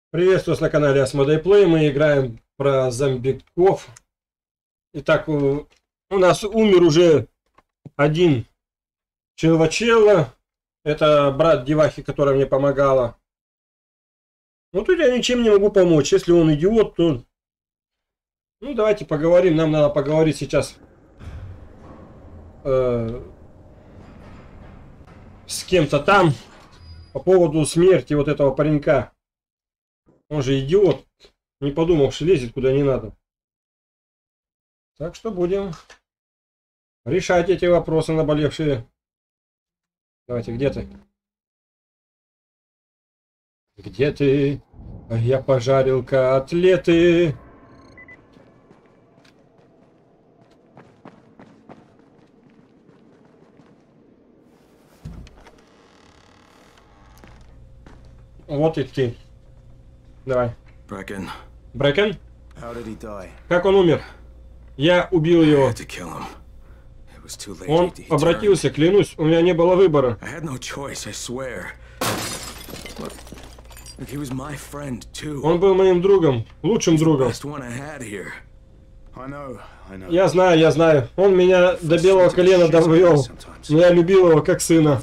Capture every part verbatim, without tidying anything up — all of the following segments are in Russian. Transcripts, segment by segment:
Приветствую вас на канале Asmodee Play. Мы играем про зомбиков. Итак, у нас умер уже один человечела. Это брат девахи, которая мне помогала. Ну тут я ничем не могу помочь. Если он идиот, то... Ну давайте поговорим. Нам надо поговорить сейчас э, с кем-то там по поводу смерти вот этого паренька. Он же идиот, не подумавши, лезет куда не надо. Так что будем решать эти вопросы наболевшие. Давайте, где ты? Где ты? Я пожарил котлеты. Вот и ты. Давай. Brecken. Брекен? How did he die? Как он умер? Я убил его. Он обратился, клянусь, у меня не было выбора. Он был моим другом, лучшим другом. Я знаю, я знаю. Он меня до белого колена довел, но я любил его как сына.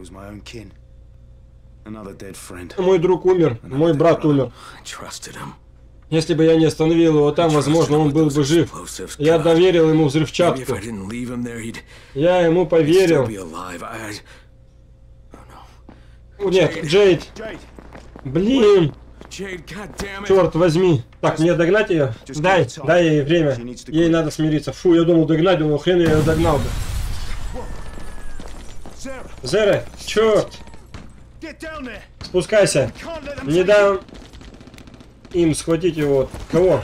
Мой друг умер, мой брат умер. Если бы я не остановил его там, возможно, он был бы жив. Я доверил ему взрывчатку. Я ему поверил. Нет, Джейд. Блин. Черт возьми. Так, мне догнать ее? Дай, дай ей время. Ей надо смириться. Фу, я думал догнать, думал, хрен я ее догнал бы. Зере, черт. Спускайся. Не дам им схватить его. Кого?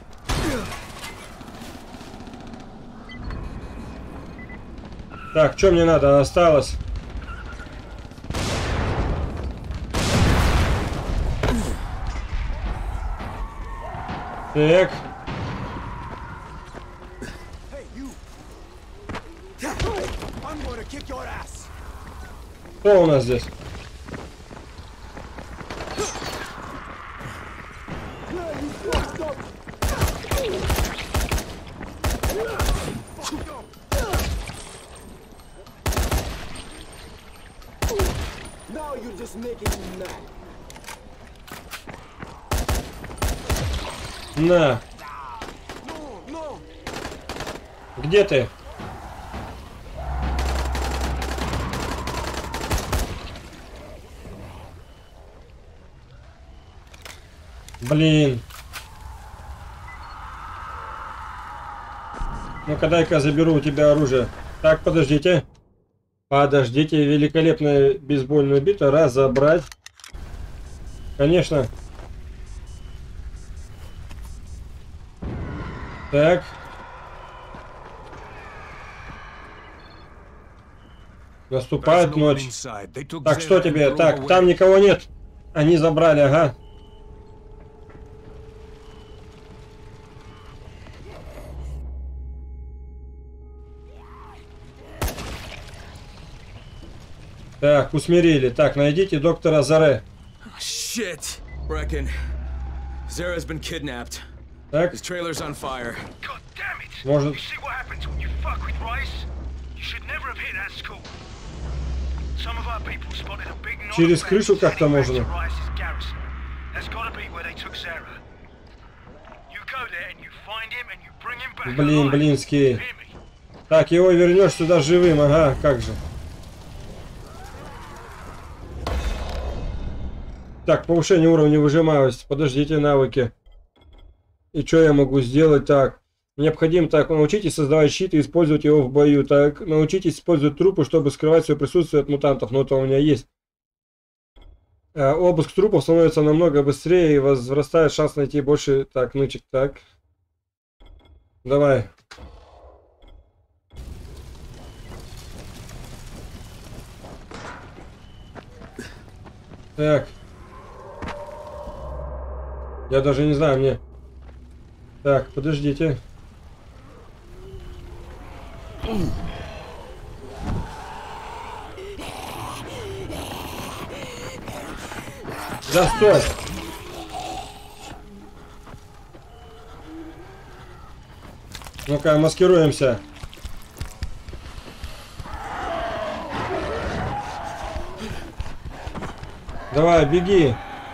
Так, что мне надо? Осталось. Так. Кто у нас здесь? На. Где ты? Блин. Ну-ка, дай-ка заберу у тебя оружие. Так, подождите. Подождите, великолепная бейсбольная бита. Разобрать. Конечно. Так. Наступает ночь. Так, что тебе? Так, там никого нет. Они забрали, ага. Так, усмирили. Так, найдите доктора Заре. Shit, Brecken. Zara's been kidnapped. Так. His trailer's on fire. God damn it. Может. You see what happens when you fuck with Rice? You should never have hit that school. Some of our people spotted a big knot. Через крышу как-то можно. That's got to be where they took Zara. You go there and you find him and you bring him back. Блин, блинский. Так, его вернешь сюда живым, ага, как же. Так, повышение уровня выжимаемости. Подождите, навыки. И что я могу сделать? Так, необходимо так, научитесь создавать щит и использовать его в бою. Так, научитесь использовать трупы, чтобы скрывать свое присутствие от мутантов. Но это у меня есть. А, обыск трупов становится намного быстрее и возрастает шанс найти больше. Так, нычек, так. Давай. Так. Я даже не знаю, мне... Так, подождите. Да стой! Ну-ка, маскируемся. Давай, беги.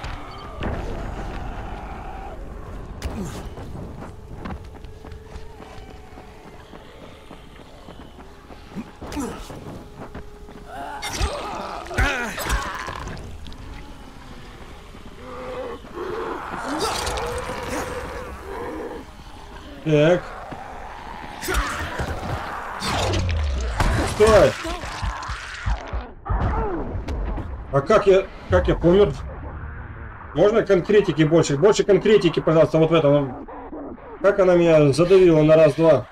Так. Стой! А как я, как я помер? Можно конкретики больше? Больше конкретики, пожалуйста, вот в этом. Как она меня задавила на раз-два?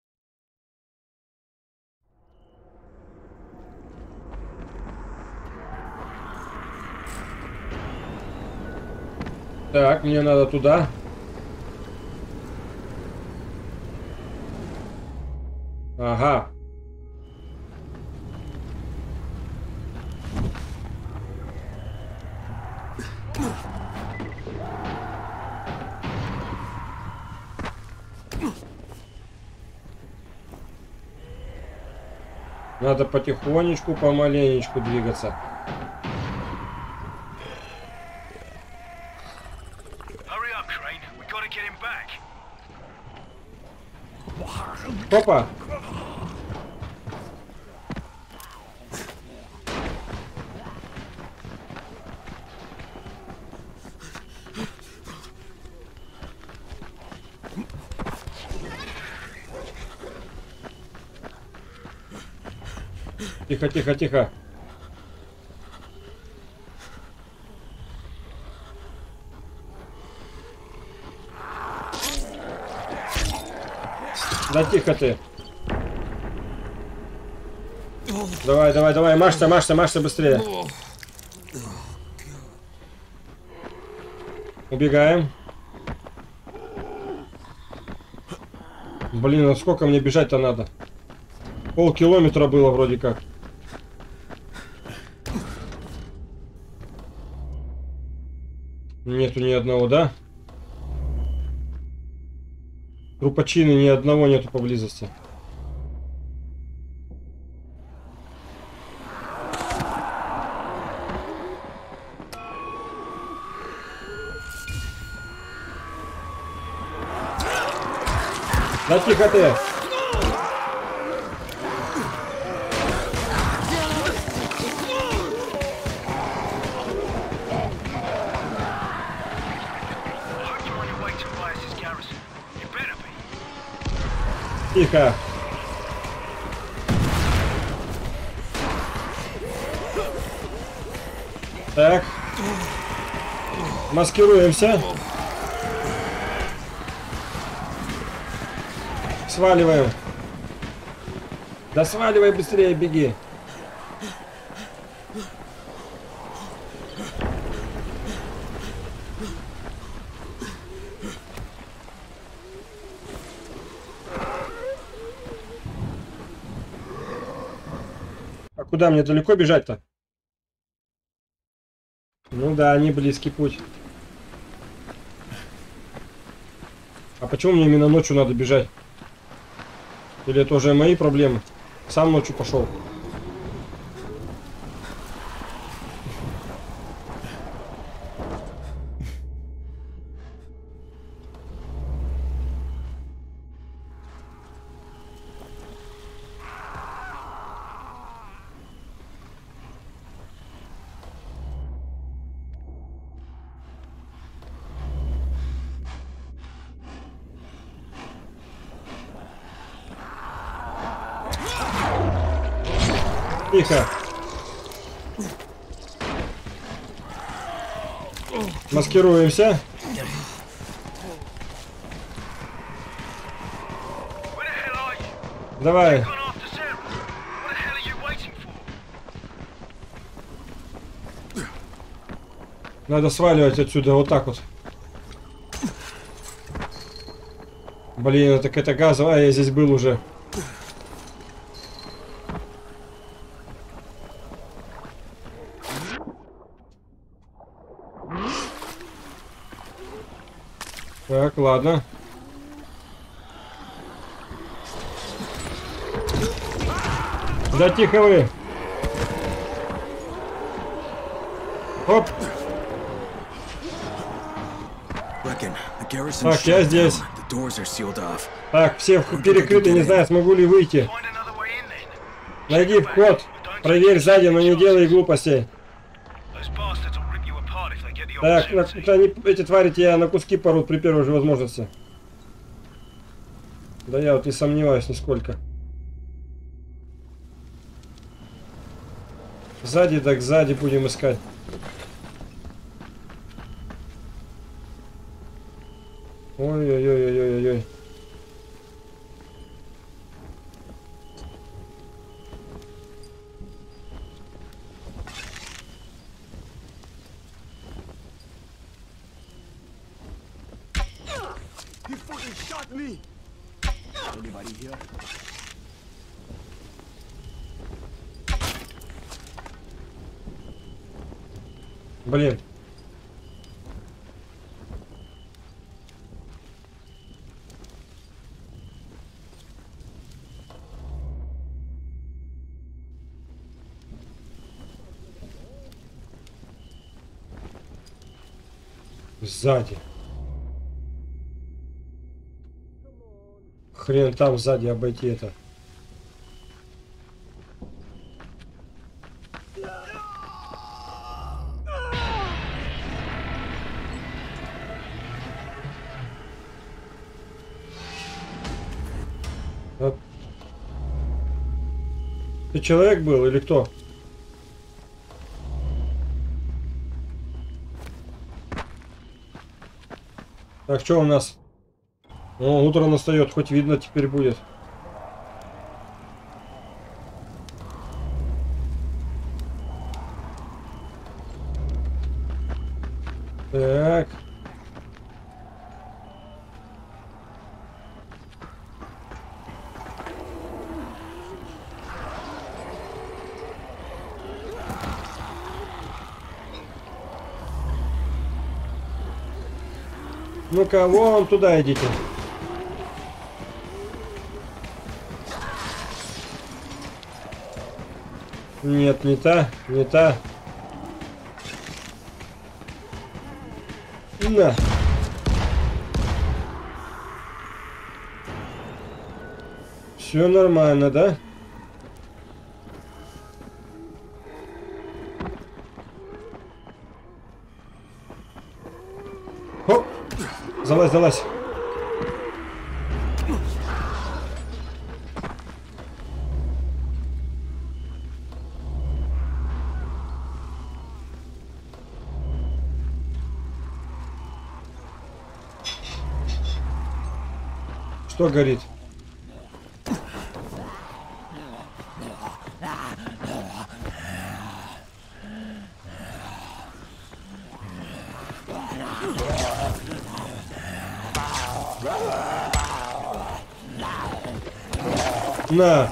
Так, мне надо туда. Ага. Надо потихонечку, помаленечку двигаться. Hurry up, Crane. We gotta get him back. Опа! Тихо, тихо, тихо. Да тихо ты. Давай, давай, давай, машься, машься, машься быстрее. Убегаем. Блин, а сколько мне бежать-то надо? Пол километра было вроде как. Нету ни одного, да? Трупачины ни одного нету поблизости. Да тихо ты! Тихо. Так. Маскируемся. Сваливаем. Да сваливай быстрее, беги. А куда мне далеко бежать-то? Ну да, не близкий путь. А почему мне именно ночью надо бежать? Или это уже мои проблемы? Сам ночью пошел. Тихо. Маскируемся. Давай. Надо сваливать отсюда вот так вот. Блин, так это газовая, я здесь был уже. Так, ладно. Да тихо вы. Оп. Так, я здесь. Так, все перекрыты, не знаю, смогу ли выйти. Найди вход. Проверь сзади, но не делай глупостей. Так, они, эти твари тебя на куски порут при первой же возможности. Да я вот не сомневаюсь нисколько. Сзади, так сзади будем искать. Ой-ой-ой-ой-ой-ой. Блин. Сзади. Хрен там сзади обойти это. А... Ты человек был или кто? Так, что у нас? О, утро настает, хоть видно теперь будет. Так. Ну-ка, вон туда идите. Нет, не та, не та. На. Все нормально, да? Хоп! Залазь, залазь. Что горит? На.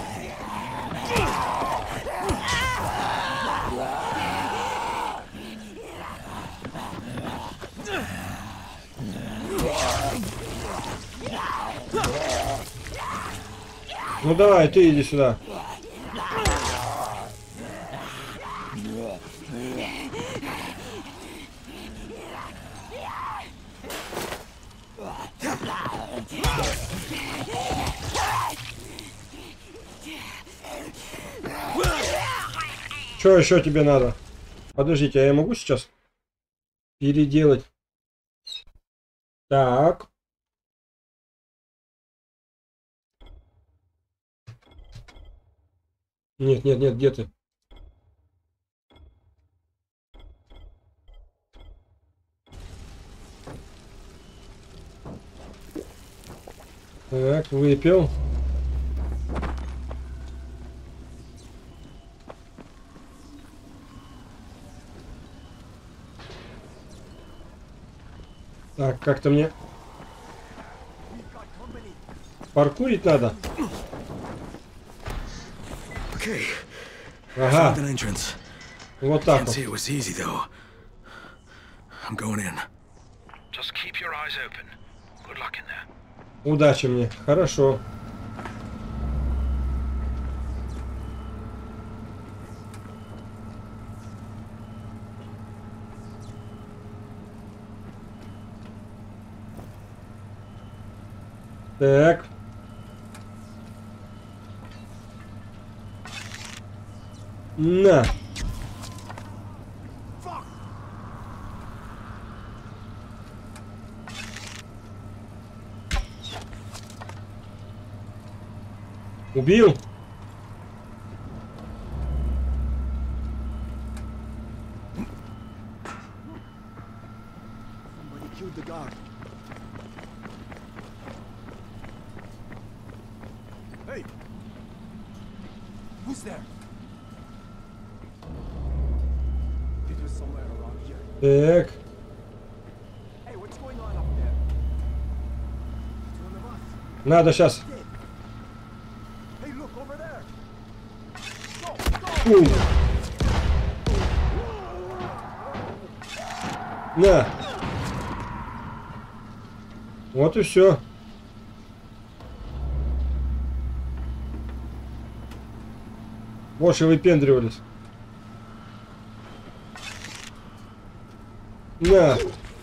Ну давай, ты иди сюда. Что еще тебе надо? Подождите, а я могу сейчас переделать? Так. Нет, нет, нет, где ты? Так, выпил. Так, как-то мне паркурить надо. Ага. Вот так вот. Удачи мне. Хорошо. Так. На. Убил? Somebody killed the guard. Hey! Who's there? It was somewhere around here. Так. Hey, what's going on up there? It's one of us. Надо сейчас. Hey, look over there. Go, go! Ум. На. Вот и все. Больше выпендривались. На.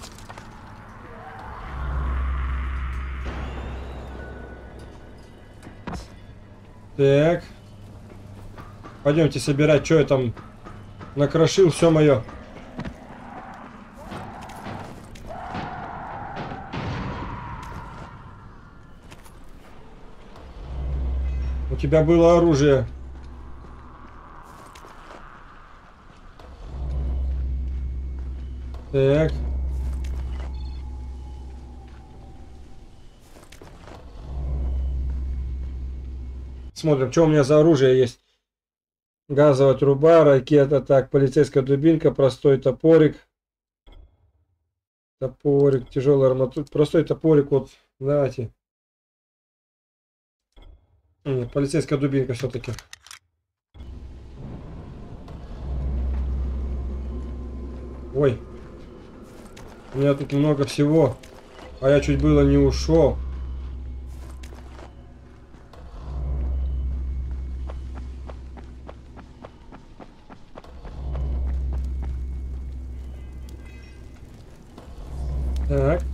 Так. Пойдемте собирать, что я там накрошил, все мое. У тебя было оружие. Так. Смотрим, что у меня за оружие есть. Газовая труба, ракета, так, полицейская дубинка, простой топорик. Топорик, тяжелый арматура. Простой топорик, вот, давайте. Нет, полицейская дубинка все-таки. Ой. У меня тут много всего. А я чуть было не ушел. Так.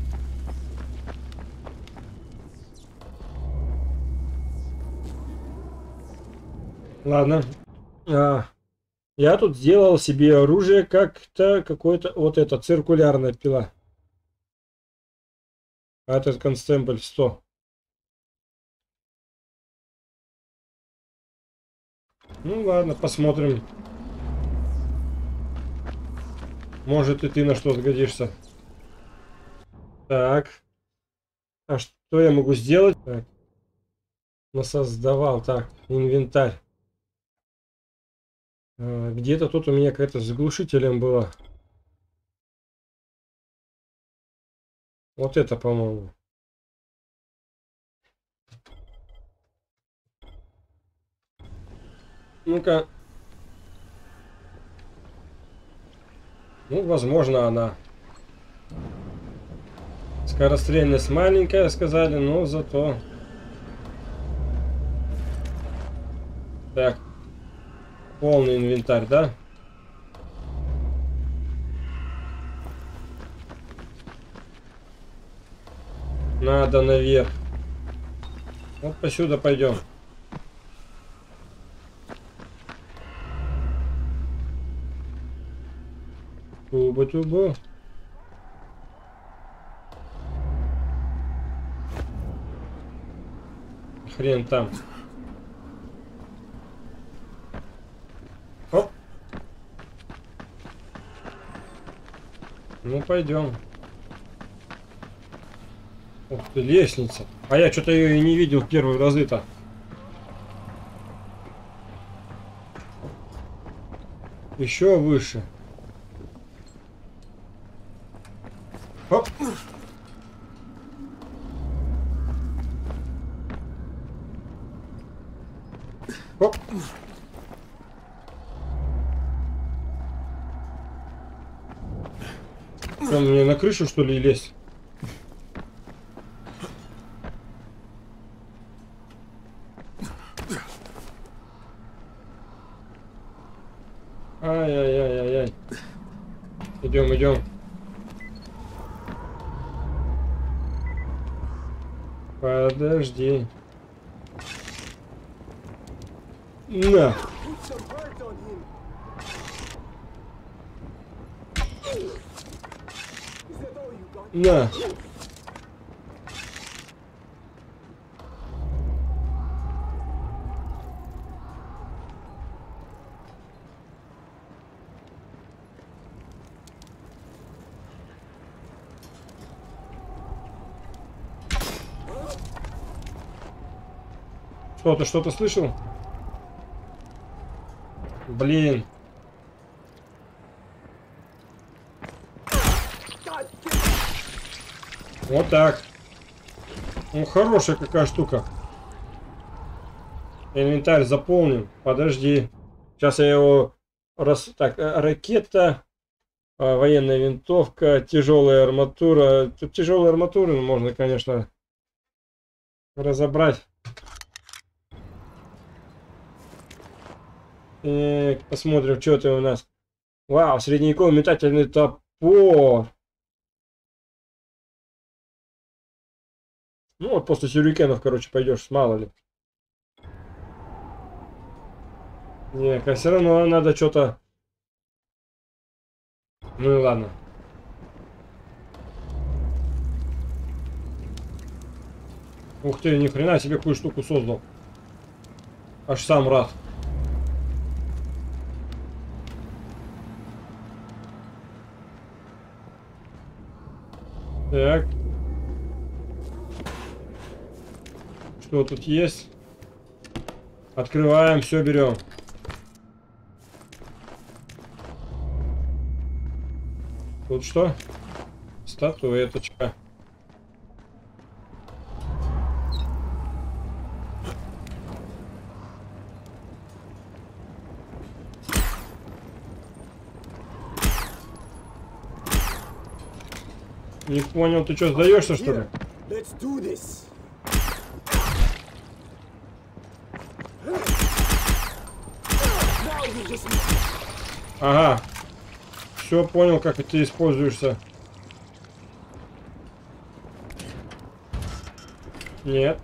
Ладно. А, я тут сделал себе оружие как-то какое-то вот это циркулярная пила. А этот констебль сто. Ну ладно, посмотрим. Может и ты на что сгодишься. Так. А что я могу сделать? Так. Насоздавал. Так, инвентарь. А, где-то тут у меня какая-то с глушителем была. Вот это, по-моему. Ну-ка. Ну, возможно, она. Скорострельность маленькая, сказали, но зато... Так. Полный инвентарь, да? Надо наверх. Вот посюда пойдем. Туба-туба. Хрен там. Оп. Ну пойдем. Ух ты, лестница. А я что-то ее и не видел в первые разы-то. Еще выше. Оп. Оп. Что, мне на крышу, что ли, лезть? Ай-яй-яй-яй-яй. Идем, идем. Подожди. На. Put some hurt on him. Is that all you got? На. Что, ты что-то слышал? Блин. Вот так. Ну, хорошая какая штука. Инвентарь заполнен. Подожди. Сейчас я его... Раз... Так, ракета, военная винтовка, тяжелая арматура. Тут тяжелые арматуры можно, конечно, разобрать. И посмотрим, что это у нас. Вау, средневековый метательный топор. Ну вот после сюрикенов, короче, пойдешь, мало ли. Не, все равно надо что-то. Ну и ладно. Ух ты, ни хрена себе какую штуку создал. Аж сам рад. Так. Что тут есть? Открываем, все берем. Тут что? Статуэточка. Не понял, ты что, сдаешься, что ли? Let's do this. Now you just Ага. Все понял, как ты используешься. Нет.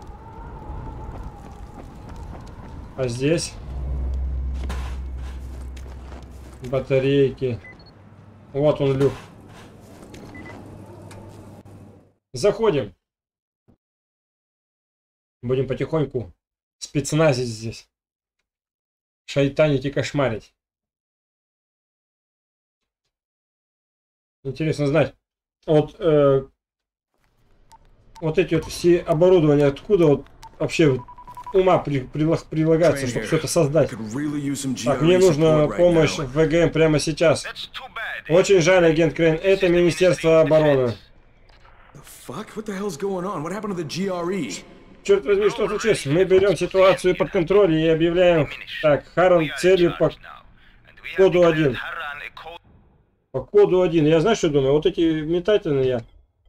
А здесь? Батарейки. Вот он, люк. Заходим. Будем потихоньку спецназить здесь. Шайтанить и кошмарить. Интересно знать. Вот, э, вот эти вот все оборудования, откуда вот вообще ума при, при, прилагается, чтобы все это создать. Так, мне нужна помощь в ВГМ прямо сейчас. Очень жаль, агент Крейн. Это Министерство обороны. Черт возьми, что случилось? Мы берем ситуацию под контроль и объявляем... Так, Харран целью по коду один. По коду один. Я знаю, что думаю? Вот эти метательные я...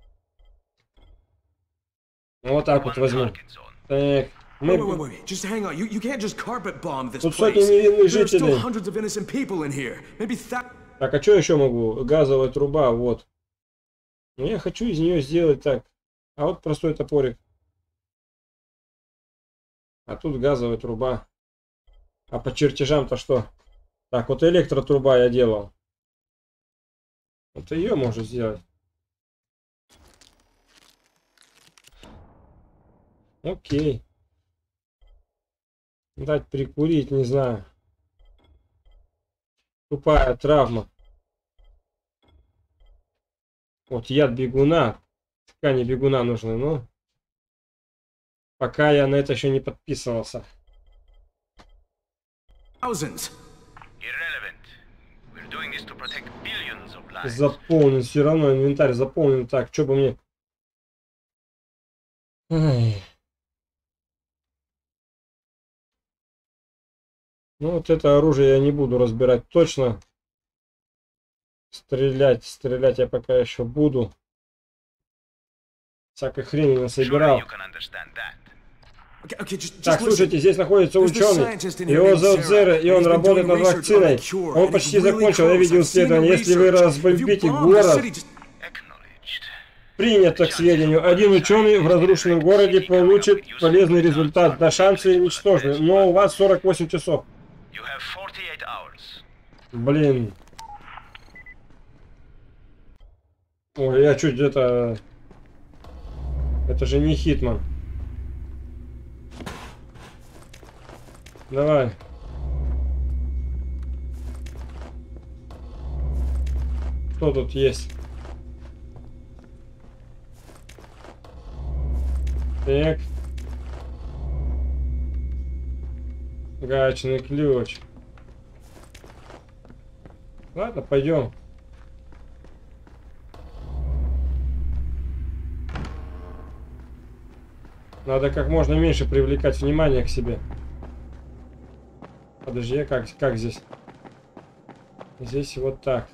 Вот так вот возьму. Так, мы... Тут сотни невинных жителей. Так, а что еще могу? Газовая труба, вот. Но я хочу из нее сделать так. А вот простой топорик. А тут газовая труба. А по чертежам-то что? Так, вот электротруба я делал. Вот ее можно сделать. Окей. Дать прикурить, не знаю. Тупая травма. Вот яд бегуна. Ткани бегуна нужны, но... Пока я на это еще не подписывался. Заполнен, все равно инвентарь заполнен. Так, что бы мне... Ай. Ну вот это оружие я не буду разбирать точно. Стрелять, стрелять я пока еще буду. Всякой хрени насобирал. Так, слушайте, здесь находится ученый. Его зовут Зера, и он работает над вакциной. Он почти закончил, я видел исследование. Если вы разбомбите город... Принято к сведению. Один ученый в разрушенном городе получит полезный результат. Да, шансы ничтожны. Но у вас сорок восемь часов. Блин. Ой, я чуть это... Это же не Хитман. Давай. Что тут есть? Так. Гаечный ключ. Ладно, пойдем. Надо как можно меньше привлекать внимание к себе. Подожди, как, как здесь? Здесь вот так.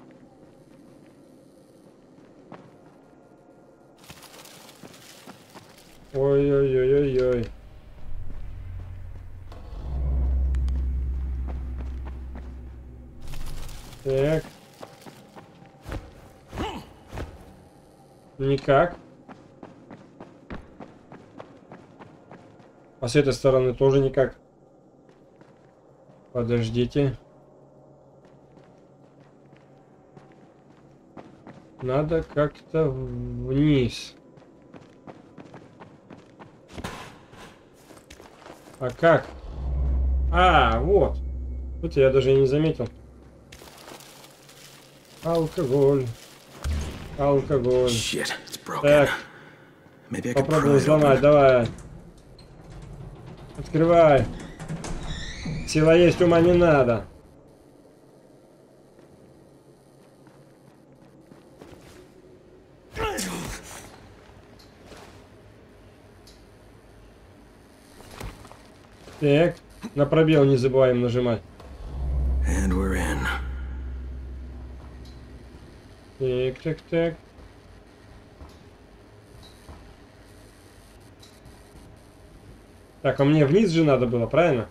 Ой-ой-ой-ой-ой. Так. Никак. А с этой стороны тоже никак. Подождите. Надо как-то вниз. А как? А, вот. Вот я даже и не заметил. Алкоголь. Алкоголь. Так. Попробуем взломать, давай. Открывай. Сила есть, ума не надо. Так, на пробел не забываем нажимать. And we're in. Так, так, так. Так, а мне вниз же надо было, правильно?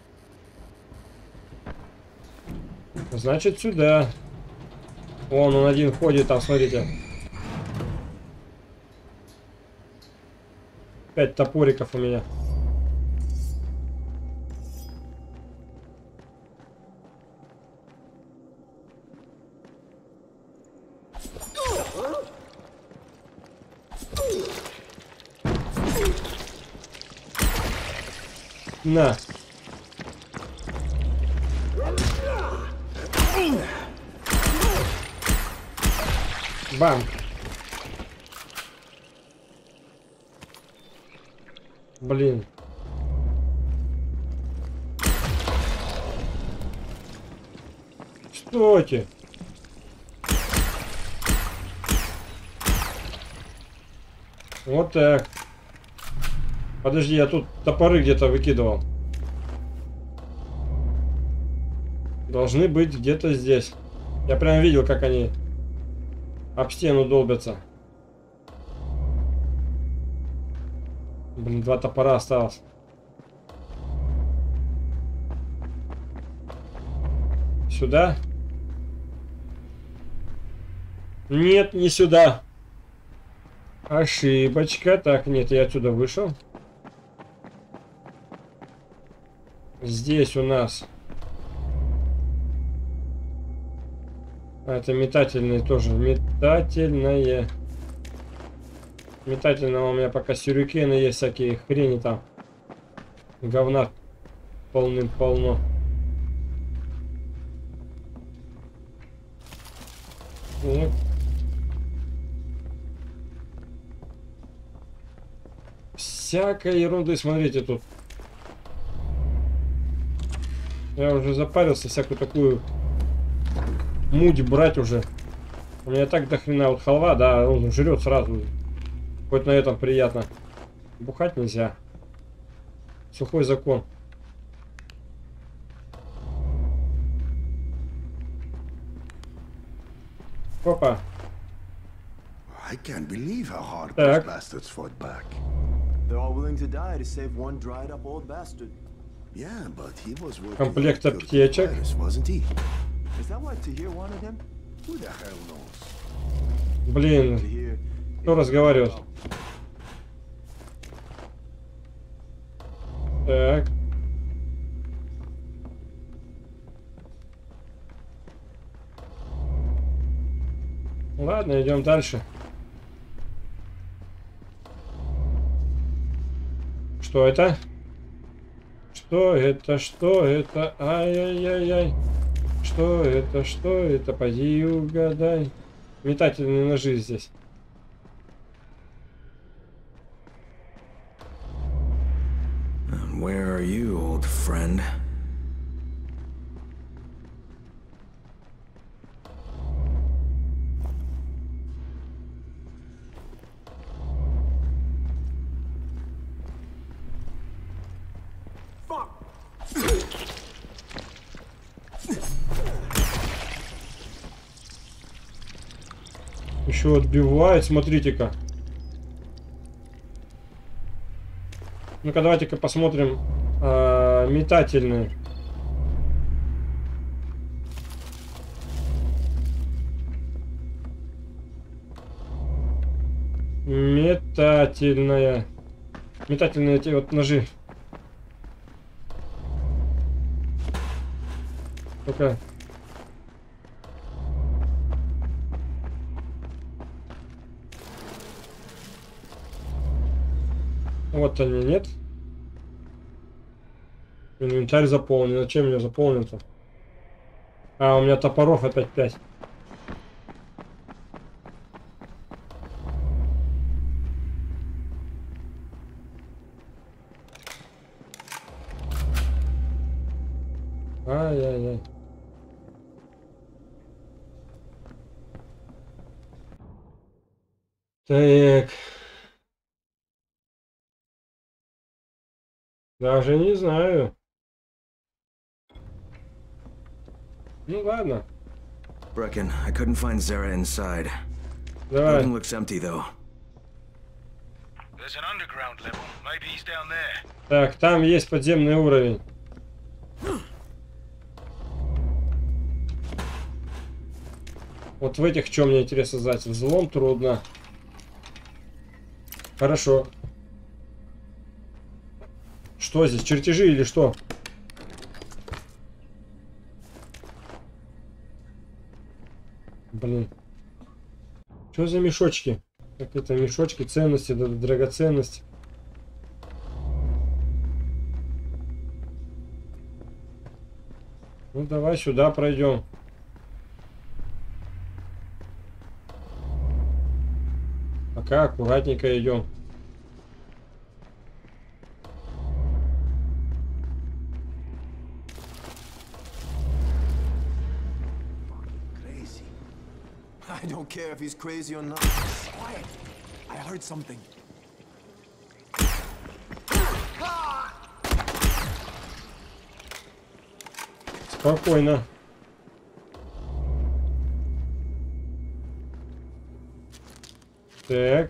Значит, сюда. Вон он один ходит там, смотрите. Пять топориков у меня. На. Бам. Блин. Стойте. Вот так. Подожди, я тут топоры где-то выкидывал. Должны быть где-то здесь. Я прям видел, как они об стену долбятся. Блин, два топора осталось. Сюда? Нет, не сюда. Ошибочка. Так, нет, я отсюда вышел. Здесь у нас... А, это метательные тоже. Метательные. Метательного у меня пока сюрикены есть, всякие хрени там. Говна полным-полно. Вот. Всякой ерунды, смотрите тут. Я уже запарился всякую такую муть брать уже. У меня так до хрена вот халва, да, он жрет сразу. Хоть на этом приятно. Бухать нельзя. Сухой закон. Опа. I can't believe how hard Так. those bastards fought back. They're all willing to die to save one dried up old bastard. Yeah, but he was working Комплект with аптечек. Virus, wasn't he? Is that why Tahir wanted him? Who the hell knows? Блин. Tahir Кто разговаривает? Так. Ладно, идем дальше. Что это? Что это? Что это? Ай-яй-яй-яй. Что это? Что это? Поди угадай. Метательные ножи здесь. Where are you, old friend? Еще отбивает, смотрите-ка. Ну-ка, давайте-ка посмотрим э, метательные. Метательная. Метательные эти вот ножи. Только. Вот они, нет? Инвентарь заполнен. Зачем мне заполнен-то? А, у меня топоров опять пять. Ай-яй-яй. Так. Даже не знаю. Ну ладно. Brecken, I couldn't find Zara inside. Давай. Building looks empty though. There's an underground level. Maybe he's down there. Так, там есть подземный уровень. Вот в этих, что мне интересно знать? Взлом трудно. Хорошо. Что здесь? Чертежи или что? Блин. Что за мешочки? Какие-то мешочки, ценности, да, драгоценности. Ну давай сюда пройдем. Пока аккуратненько идем. I don't care if he's crazy or not. Quiet. I heard something. Спокойно. Так.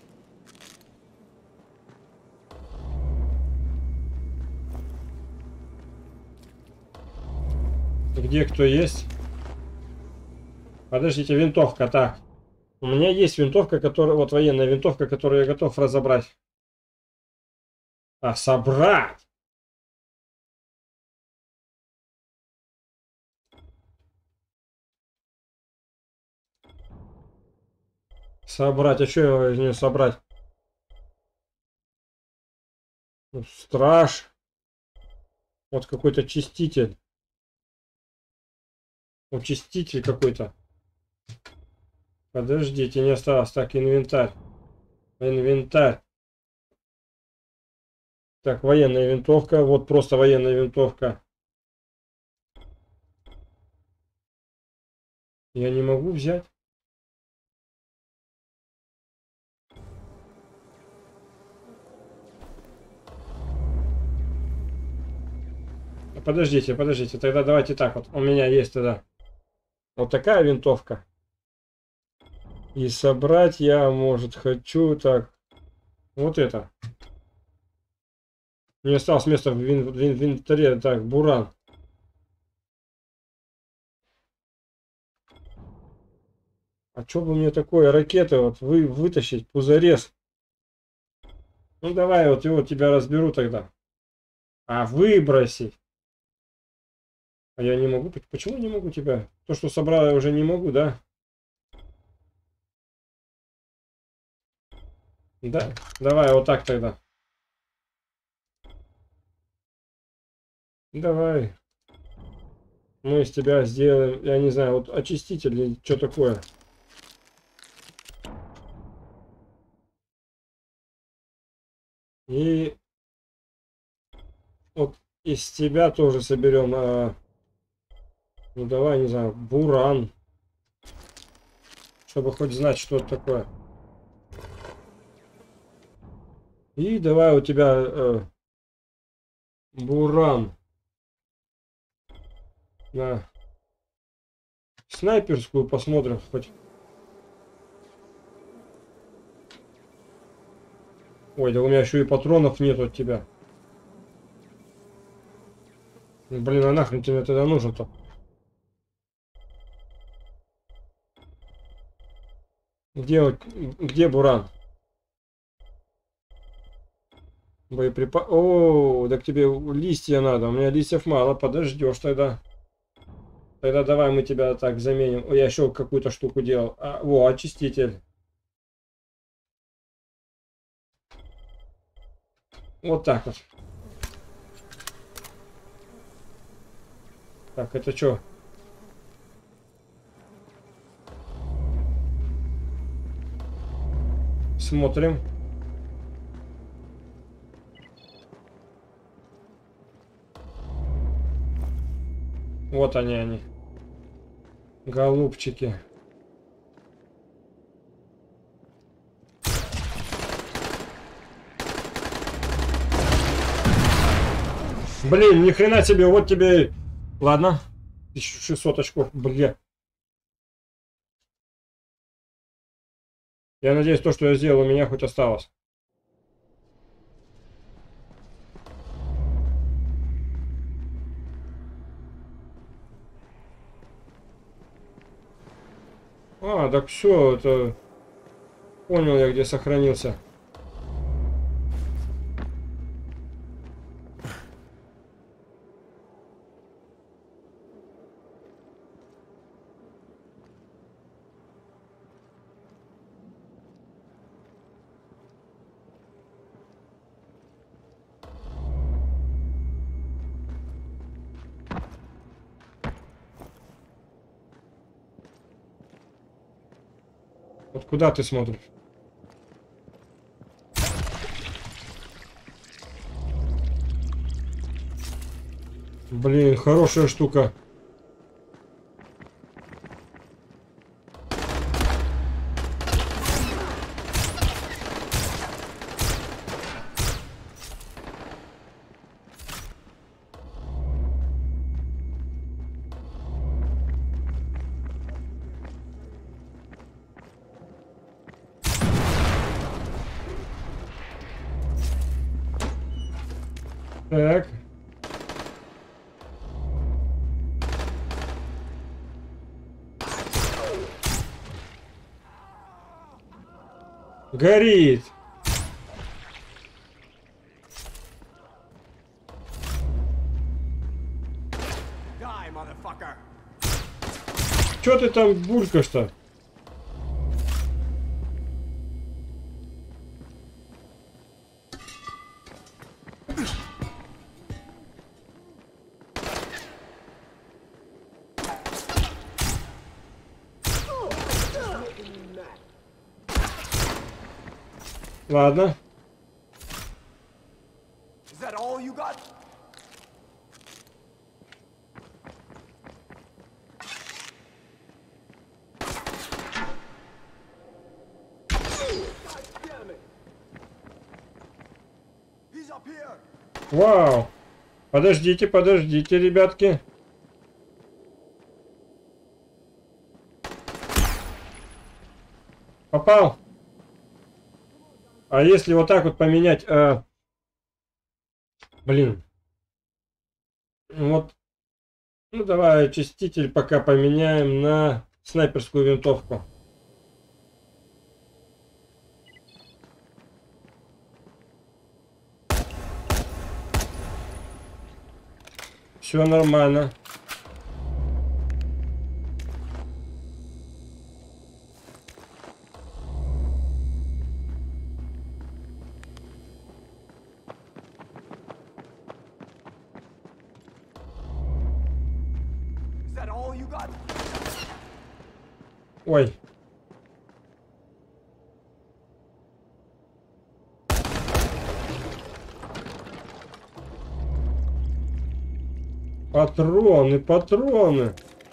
Где кто есть? Подождите, винтовка, так. У меня есть винтовка, которая... Вот военная винтовка, которую я готов разобрать. А, собрать! Собрать. А что из нее собрать? Ну, страж. Вот какой-то чиститель. Очиститель какой-то. Подождите, не осталось. Так, инвентарь. Инвентарь. Так, военная винтовка. Вот просто военная винтовка. Я не могу взять. Подождите, подождите. Тогда давайте так вот. У меня есть тогда вот такая винтовка. И собрать я, может, хочу так. Вот это. Не осталось места в, вин, в инвентаре. Так, буран. А что бы мне такое, ракеты вот вы, вытащить, пузырез? Ну давай, вот его тебя разберу тогда. А выбросить? А я не могу. Почему не могу тебя? То, что собрал, я уже не могу, да? Да, давай вот так тогда. Давай. Мы из тебя сделаем, я не знаю, вот очиститель или что такое. И вот из тебя тоже соберем, а, ну давай, не знаю, буран. Чтобы хоть знать, что это такое. И давай у тебя э, буран. На снайперскую посмотрим хоть. Ой, да у меня еще и патронов нет от тебя. Блин, а нахрен тебе тогда нужен-то? Где, где буран? Боеприпас. О, так тебе листья надо. У меня листьев мало. Подождешь тогда. Тогда давай мы тебя так заменим. О, я еще какую-то штуку делал. А, во, очиститель. Вот так вот. Так, это что? Смотрим. Вот они, они. Голубчики. Блин, ни хрена себе, вот тебе... Ладно. тысяча шестьсот очков, бля. Я надеюсь, то, что я сделал, у меня хоть осталось. А, так все, это... Понял я, где сохранился. Вот куда ты смотришь? Блин, хорошая штука. Так. Горит. Die, motherfucker. Чё ты там булькаешь-то? Ладно. Is that all you got? He's up here. Вау. Подождите, подождите, ребятки. Попал. А если вот так вот поменять... А... Блин. Вот. Ну давай очиститель пока поменяем на снайперскую винтовку. Все нормально. Is that all you got? Ой. Патроны, патроны.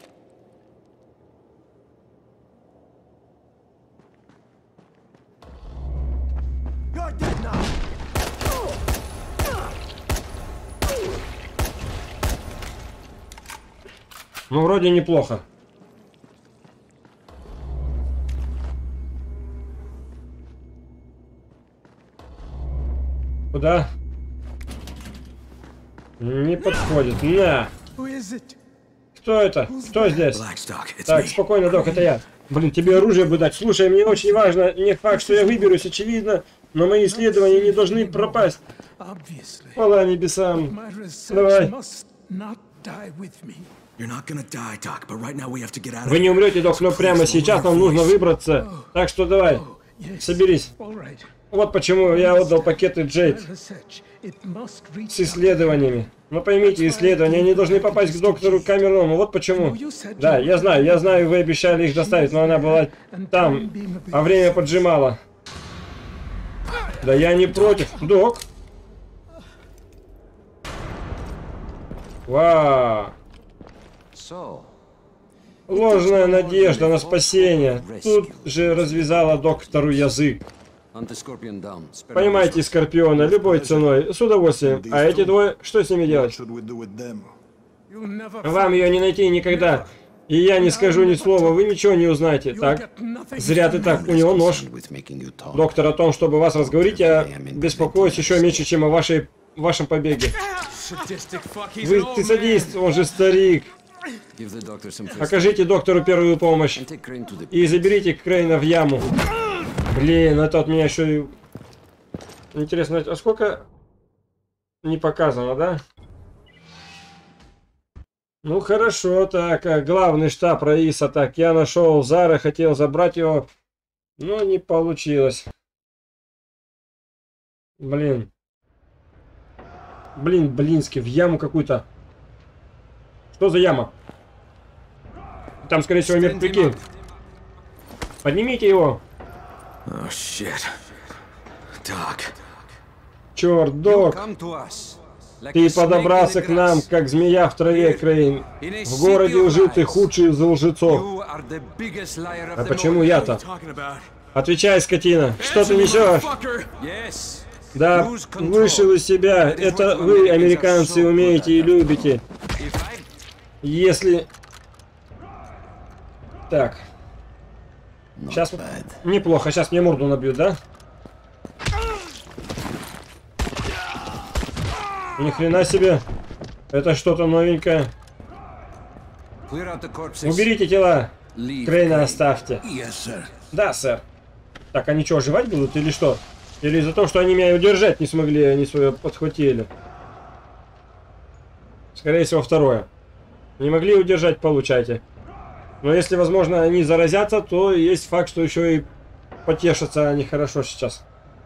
You're dead now. Ну, вроде неплохо. Куда? Не подходит. На! Who is it? Кто это? Кто здесь? Blackstock, it's Так, me. спокойно, док, это я. Блин, тебе оружие бы дать. Слушай, мне очень важно, не факт, что я выберусь, очевидно, но мои исследования не должны пропасть. Obviously. Хвала небесам. My research Давай. must not die with me. You're not gonna die, Doc, but right now we have to get out of Вы не here. умрете, док, но прямо сейчас нам нужно выбраться. Так что давай, Yes. соберись. All right. Вот почему я отдал пакеты Джейд My research, it must reach с исследованиями. Но поймите, исследования, они должны попасть к доктору Камерону. Вот почему. Да, я знаю, я знаю, вы обещали их доставить, но она была там, а время поджимало. Да я не против. Док. Вау. Ложная надежда на спасение. Тут же развязала доктору язык. Понимаете, Скорпиона, любой ценой, с удовольствием. А эти двое, что с ними делать? Should we do with them? You'll never Вам ее не найти никогда. И я не скажу ни слова, вы ничего не узнаете. Так, зря ты так, у него нож. Доктор, о том, чтобы вас разговорить, я беспокоюсь еще меньше, чем о вашей, вашем побеге. sadistic fuck. He's Вы, an old ты man. садист, он же старик. Окажите доктору первую помощь. И заберите Крейна в яму. Блин, это от меня еще и... Интересно, а сколько не показано, да? Ну хорошо, так, а главный штаб Раиса, так, я нашел Зара, хотел забрать его, но не получилось. Блин. Блин, блинский, в яму какую-то. Что за яма? Там, скорее всего, мертвяки. Поднимите его. Oh shit. Doc. Черт, док. Ты подобрался к нам, как змея в траве, Крейн. В городе лжи ты худший из лжецов. А почему я-то? Отвечай, скотина. Что ты несешь? Да, вышел из себя. Это вы, американцы, умеете и любите. Если... Так. Сейчас... Неплохо. Сейчас мне морду набьют, да? Ни хрена себе. Это что-то новенькое. Уберите тела. Крейна оставьте. Yes, sir. Да, сэр. Так, они что, оживать будут или что? Или из-за того, что они меня удержать не смогли, они свое подхватили? Скорее всего, второе. Не могли удержать, получайте. Но если, возможно, они заразятся, то есть факт, что еще и потешатся они хорошо сейчас.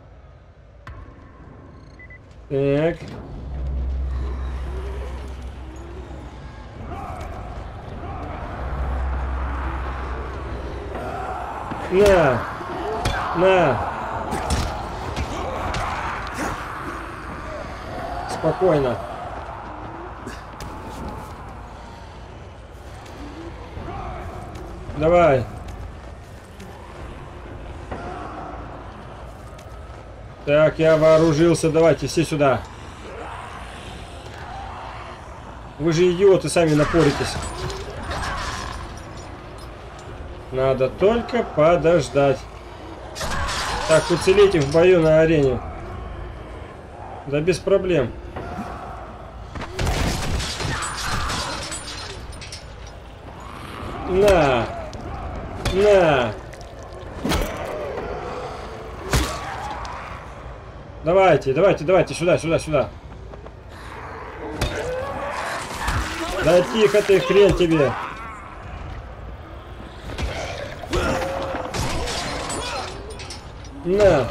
Так. На! На! Спокойно. Давай. Так, я вооружился. Давайте, все сюда. Вы же идиоты, сами напоритесь. Надо только подождать. Так, уцелейте в бою на арене. Да без проблем. На! На! Давайте, давайте, давайте, сюда, сюда, сюда. Да тихо ты, хрен тебе. На.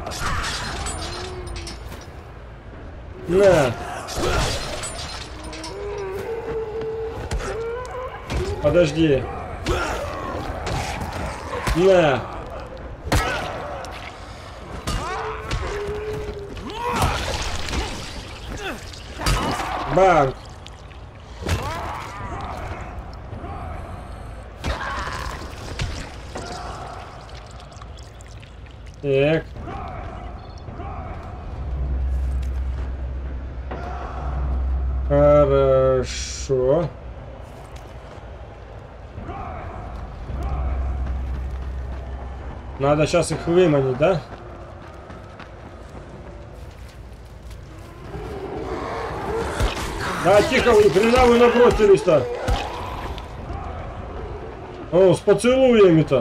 На. Подожди. На. Банк. Так. Хорошо. Надо сейчас их выманить, да? Да, тихо, вы хрена вы набросились-то. О, с поцелуями-то.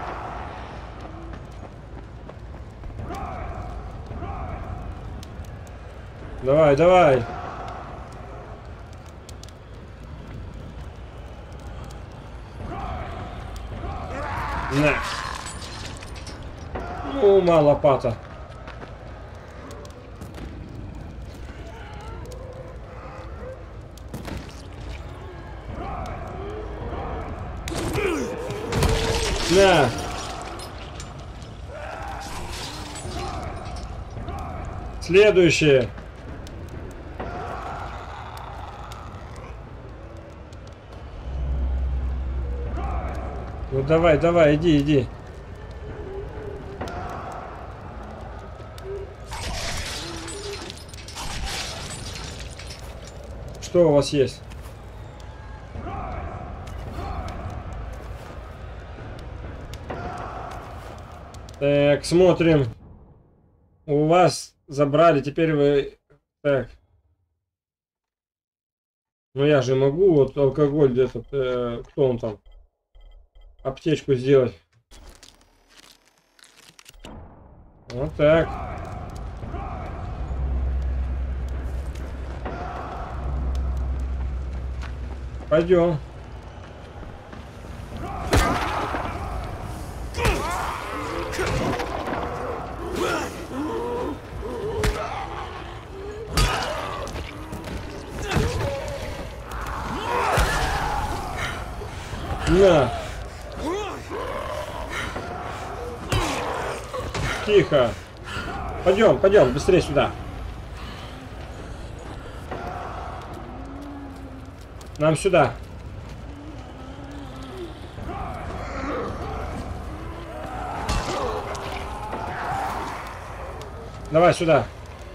Давай, давай. На. Ну, мало лопата. На. Следующее. Ну давай, давай, иди, иди. Что у вас есть? Так, смотрим. У вас забрали, теперь вы... Так. Ну я же могу, вот алкоголь этот, э, кто он там? Аптечку сделать. Вот так. Пойдем. На. Тихо. Пойдем, пойдем, быстрее сюда. Нам сюда. Давай сюда.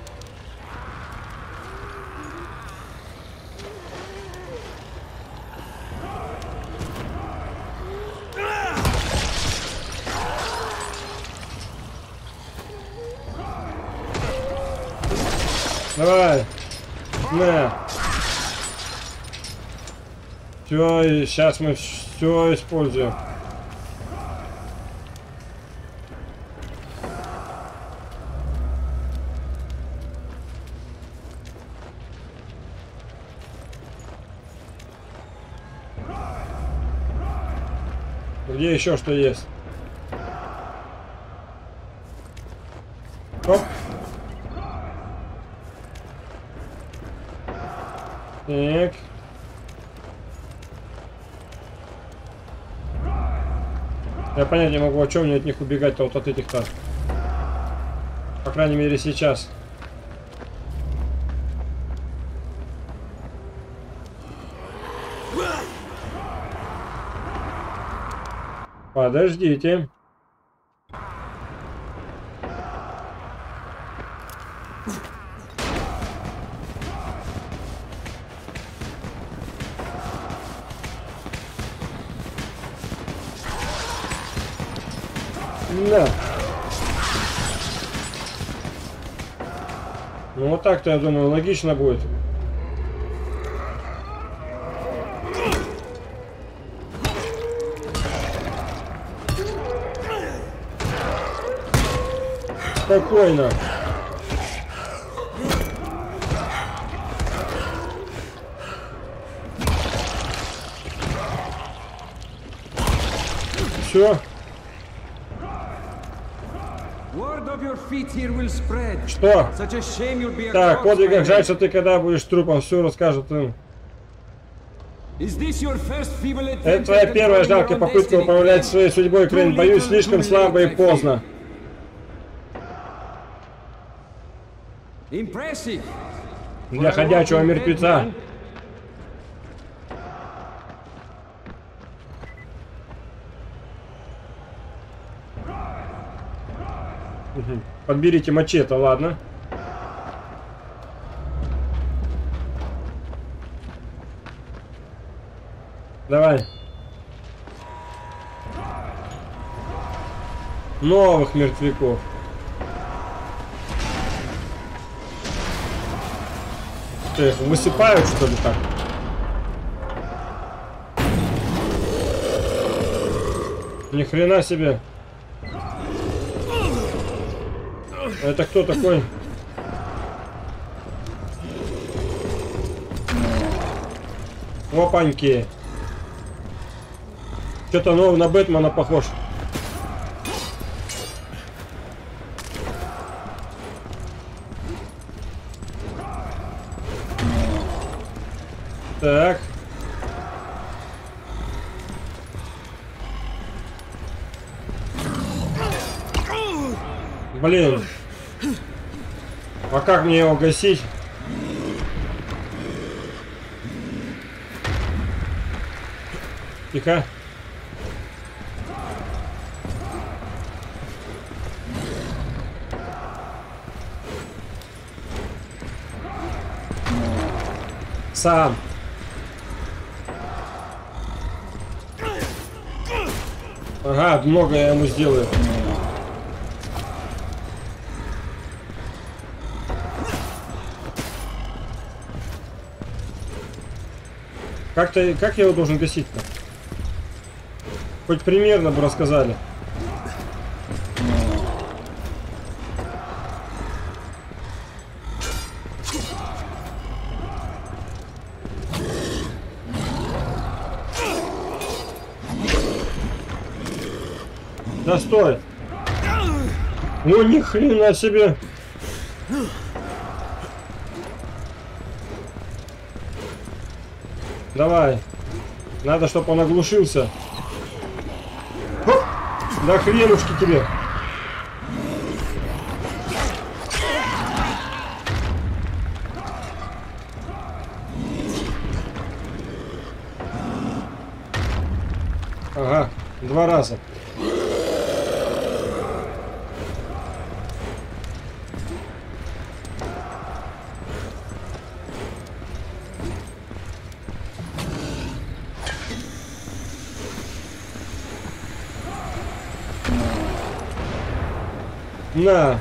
Давай. На. Все, и сейчас мы все используем. Где еще что есть? Оп. Так. Я понять не могу, о чем мне от них убегать-то, вот от этих-то. По крайней мере сейчас. Подождите. Да. Ну вот так-то, я думаю, логично будет. Спокойно. все. Что? Так, подвигах, жаль, что ты когда будешь трупом, все расскажет им. Это твоя первая жалкая попытка управлять своей судьбой, Крейн. Боюсь, слишком слабо и поздно. Для ходячего мертвеца. Подберите мачете, ладно. Давай. Новых мертвяков. Что, их высыпают, что ли, так? Ни хрена себе. Это кто такой? Опаньки. Что-то новый на Бэтмена похож. Так. Блин. А как мне его гасить? Тихо. Сам. Ага, много я ему сделаю. Как-то, как я его должен гасить-то? Хоть примерно бы рассказали. Да стой! Ну ни хрена себе! Давай. Надо, чтобы он оглушился. Хоп! Да хренушки тебе. Ага, два раза. На.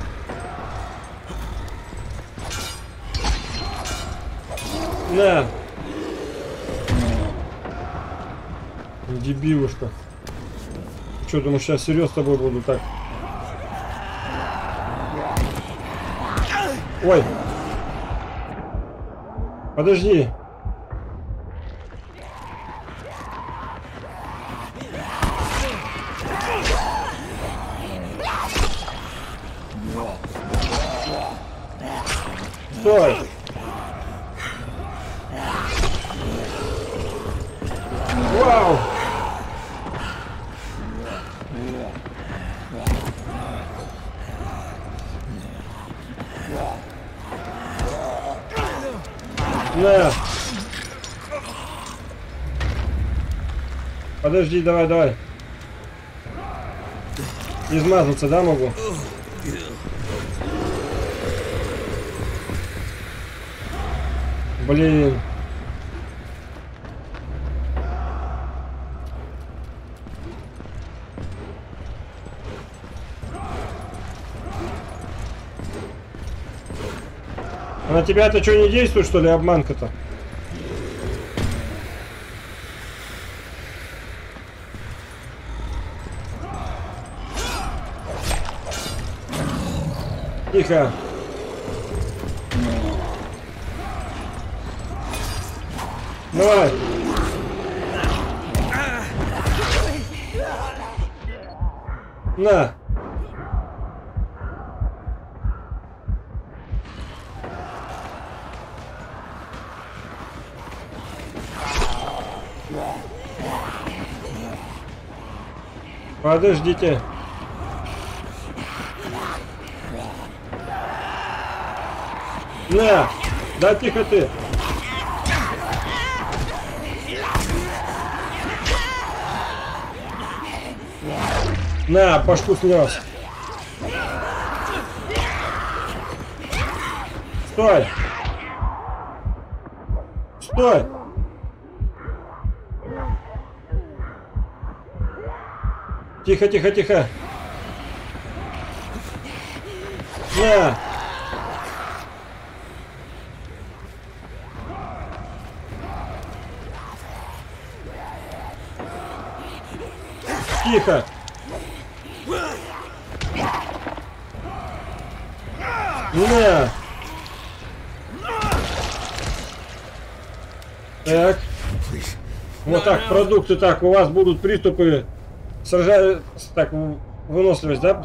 На. Дебилушка. Что, думаешь, сейчас серьезно с тобой буду так? Ой. Подожди. Стой! Вау! На! Подожди, давай, давай. Измазаться, да, могу? Блин. А на тебя это что, не действует, что ли, обманка-то? Тихо. Давай. На. Подождите. На. Да тихо ты. На, башку снес. Стой. Стой. Тихо, тихо, тихо. На. Тихо. На. Так. Вот так, продукты. Так, у вас будут приступы. Сражают. Так, выносливость, да?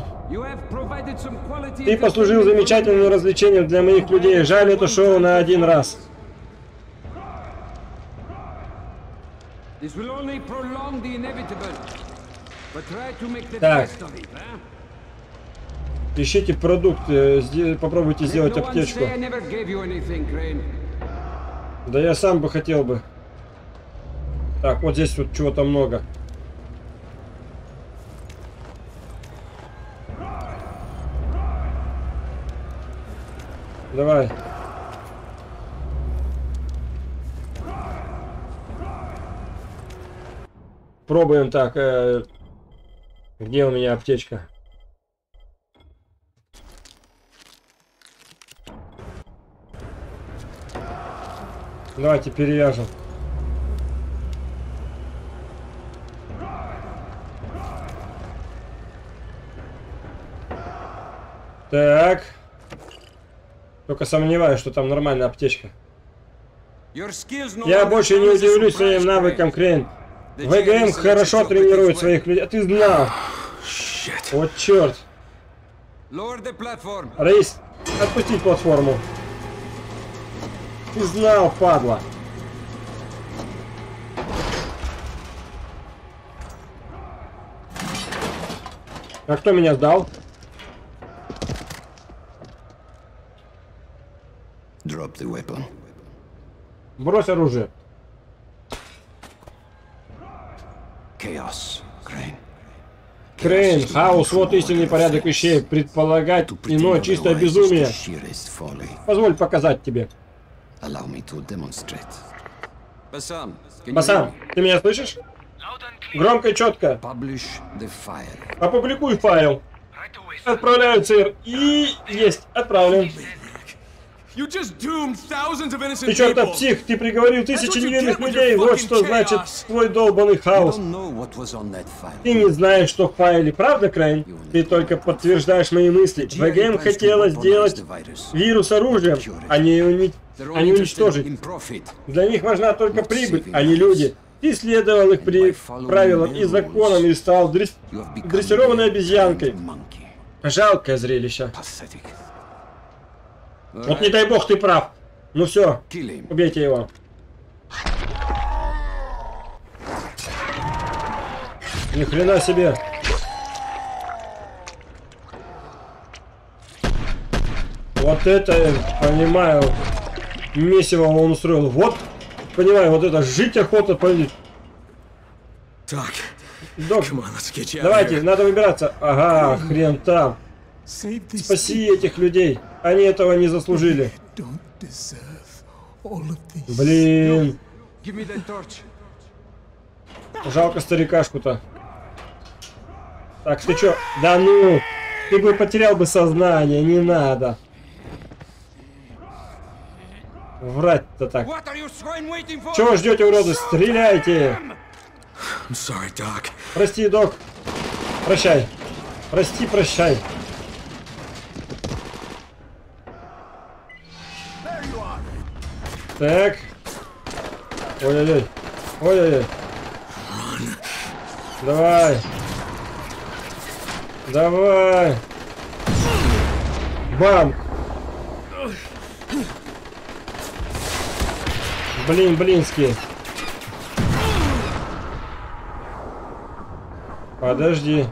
Ты послужил замечательным развлечением для моих людей. Жаль, это шоу на один раз. Так. Ищите продукты, попробуйте сделать аптечку. Да я сам бы хотел бы. Так, вот здесь вот чего-то много. Давай. Пробуем так. Э, где у меня аптечка? Давайте перевяжем. Так. Только сомневаюсь, что там нормальная аптечка. Я больше не удивлюсь своим навыкам, Крейн. ВГМ хорошо тренирует своих людей. А ты знал. Вот черт. Рейс, отпустить платформу. Ты знал, падла. А кто меня сдал? Drop the weapon. Брось оружие. Chaos, Crane. Крейн, хаос, вот истинный порядок вещей. Предполагать иное чистое безумие. Позволь показать тебе. Басам, Басам, ты меня слышишь? Громко и четко. Опубликуй файл. Отправляю ЦР. И есть, отправлен. Ты чертов псих, ты приговорил тысячи невинных людей. Вот что значит твой долбанный хаос. Ты не знаешь, что в файле, правда, Крейн? Ты только подтверждаешь мои мысли. ВГМ хотела сделать вирус оружием, а не, уни... а не уничтожить. Для них важна только прибыль, а не люди. Ты следовал их при... правилам и законам и стал дресс... дрессированной обезьянкой. Жалкое зрелище. Вот не дай бог ты прав. Ну все, убейте его. Ни хрена себе. Вот это, понимаю, месиво он устроил. Вот, понимаю, вот это жить охота, пойдет. Док, Док, давайте, надо выбираться. Ага, хрен там. Спаси этих людей. Они этого не заслужили. Блин. Жалко старикашку-то. Так, ты чё? Да ну! Ты бы потерял бы сознание, не надо. Врать-то так. Чего ждете, уроды? Стреляйте! sorry, Doc. Прости, док. Прощай. Прости, прощай. Так. Ой-ой-ой. Ой-ой-ой. Давай. Давай. Бам. Блин, блинский. Подожди.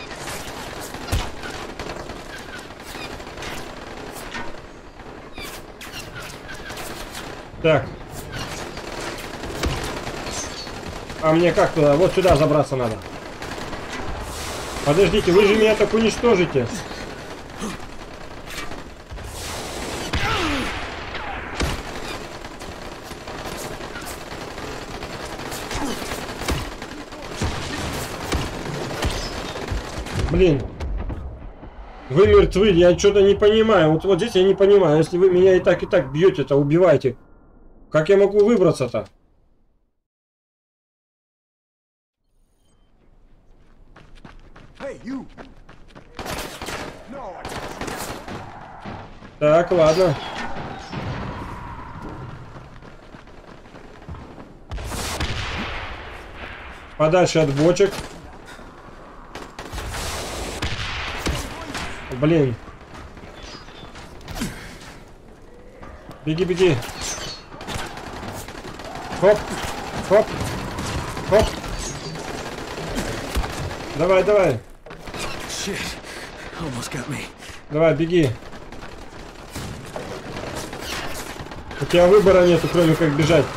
Так. А мне как туда? Вот сюда забраться надо. Подождите, вы же меня так уничтожите. Блин. Вы мертвы, я что-то не понимаю. Вот, вот здесь я не понимаю. Если вы меня и так, и так бьете, то убиваете. Как я могу выбраться-то? Hey, you! No, I Так, ладно. Подальше от бочек. Блин. Беги, беги. Хоп. Хоп. Хоп. Давай, давай. Shit. Almost got me. Давай, беги. У тебя выбора нету, кроме как бежать.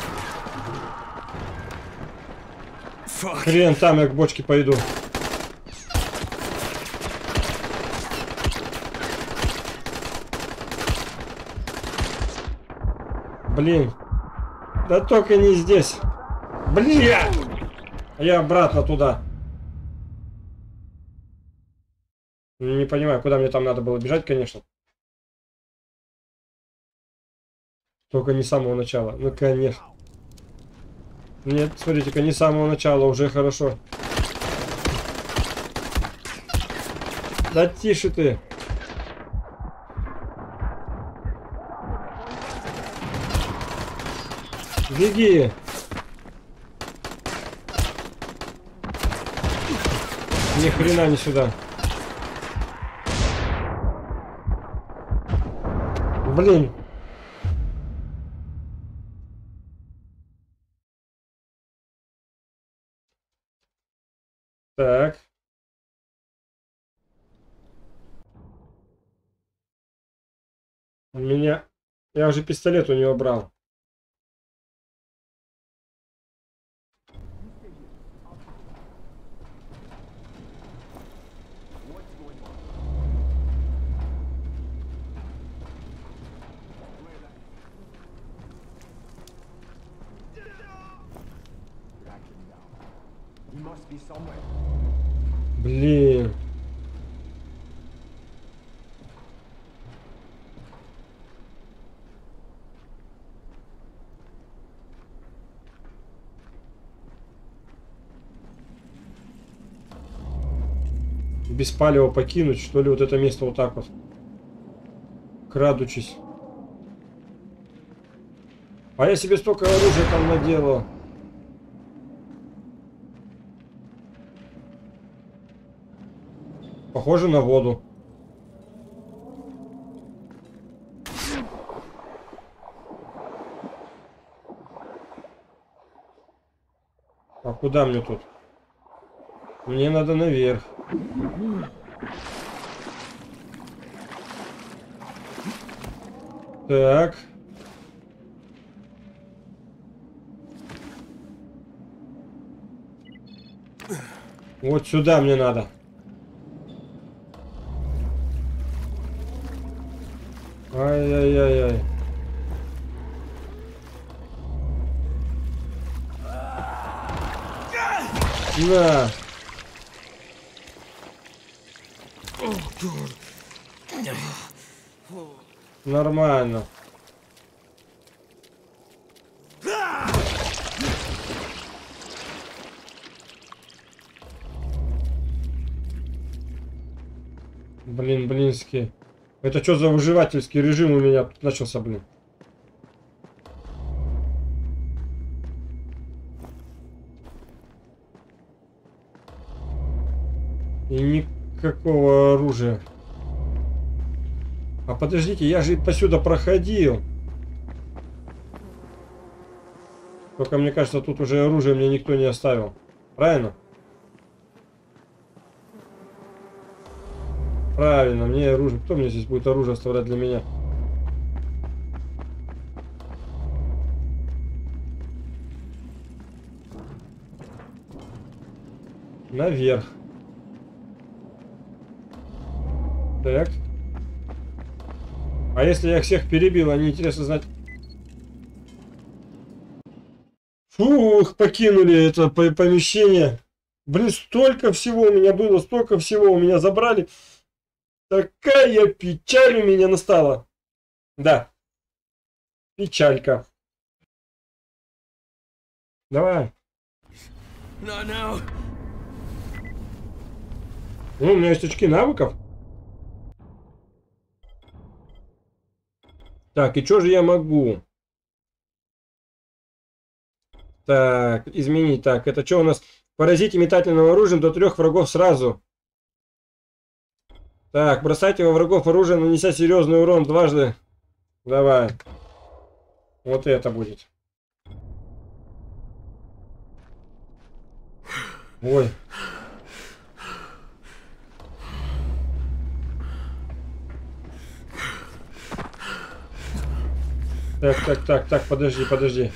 Fuck. Хрен, там я к бочке пойду. Блин. Да только не здесь. Блин! Я обратно туда. Не понимаю, куда мне там надо было бежать, конечно. Только не с самого начала. Ну, конечно. Нет, смотрите-ка, не с самого начала, уже хорошо. Да тише ты. Беги. Ни хрена не сюда. Блин. Так. У меня... Я уже пистолет у него брал. He must be somewhere. Блин. Без палева покинуть, что ли, вот это место вот так вот. Крадучись. А я себе столько оружия там наделал. Похоже на воду. А куда мне тут? Мне надо наверх. Так. Вот сюда мне надо. Ай-яй-яй-яй. На. Нормально. Блин, блинский. Это что за выживательский режим у меня тут начался, блин? И Какого оружия? А подождите, я же посюда проходил. Только мне кажется, тут уже оружие мне никто не оставил. Правильно? Правильно, мне оружие. Кто мне здесь будет оружие оставлять для меня? Наверх. Так. А если я всех перебил, они интересно знать. Фух, покинули это помещение. Блин, столько всего у меня было, столько всего у меня забрали. Такая печаль у меня настала. Да. Печалька. Давай. Not now. Ну, у меня есть очки навыков. Так, и что же я могу? Так, изменить. Так, это что у нас? Поразите метательным оружием до трех врагов сразу. Так, бросайте во врагов оружие, нанеся серьезный урон дважды. Давай. Вот это будет. Ой. Так, так, так, так, подожди, подожди.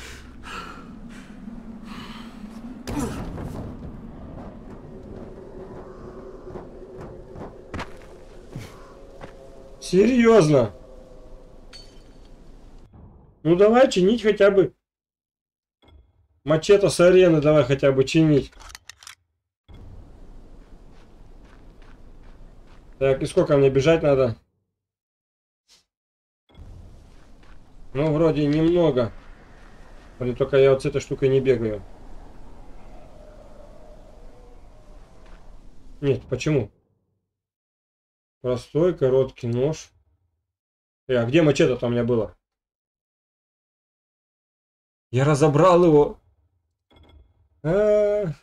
Серьезно? Ну давай чинить хотя бы. Мачете с арены давай хотя бы чинить. Так, и сколько мне бежать надо? Ну, вроде немного. Блин, только я вот с этой штукой не бегаю. Нет, почему? Простой, короткий нож. Э, а где мачете-то у меня было? Я разобрал его. А-а-а.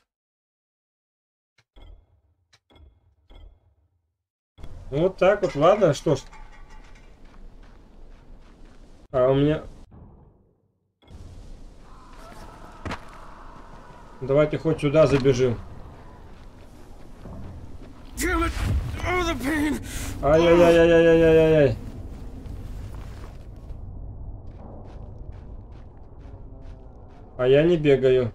Вот так вот, ладно, что ж. А у меня... Давайте хоть сюда забежим. Ай-яй-яй-яй-яй-яй-яй-яй. А я не бегаю.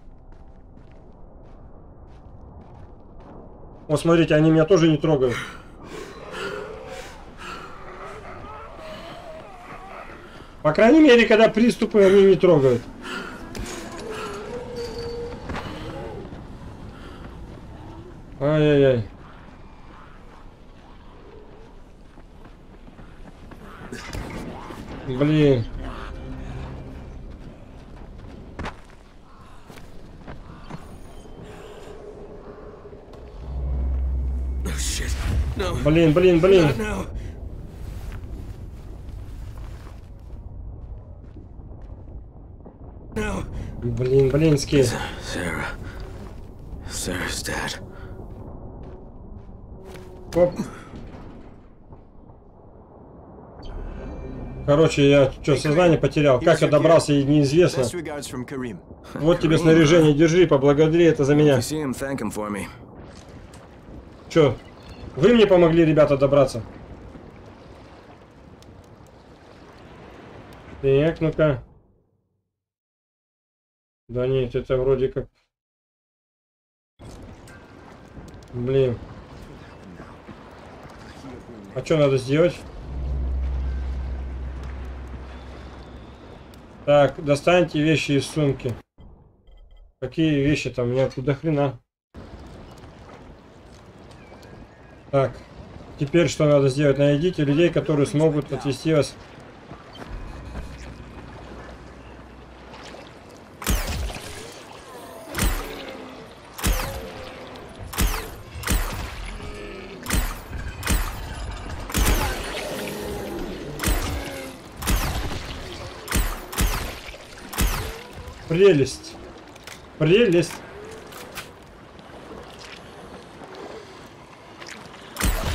О, смотрите, они меня тоже не трогают. По крайней мере, когда приступы, они не трогают. Ай-яй-яй. Блин. Блин, блин, блин. Блин, блинский. Sarah. Sarah's dead. Оп. Короче, я что, сознание потерял. Как я добрался, неизвестно. Вот тебе снаряжение, держи, поблагодари это за меня. Че, вы мне помогли, ребята, добраться? Так, ну-ка. Да нет, это вроде как... Блин. А что надо сделать? Так, достаньте вещи из сумки. Какие вещи там? У меня тут до хрена. Так. Теперь что надо сделать? Найдите людей, которые смогут отвезти вас. Прелесть. Прелесть.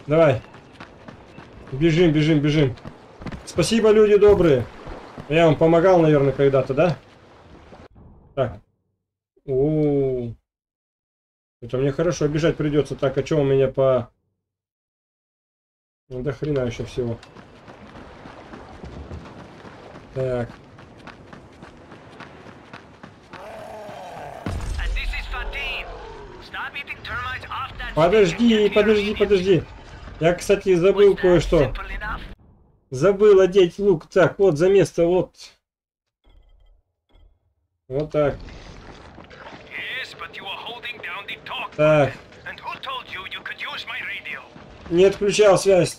Давай. Бежим, бежим, бежим. Спасибо, люди добрые. Я вам помогал, наверное, когда-то, да? Так. О-о-о. Это мне хорошо бежать придется. Так, а что у меня по... Ну, до хрена еще всего. Так. Подожди, подожди, подожди. Я, кстати, забыл кое-что. Забыл одеть лук. Так, вот за место, вот. Вот так. Так. Не отключал связь.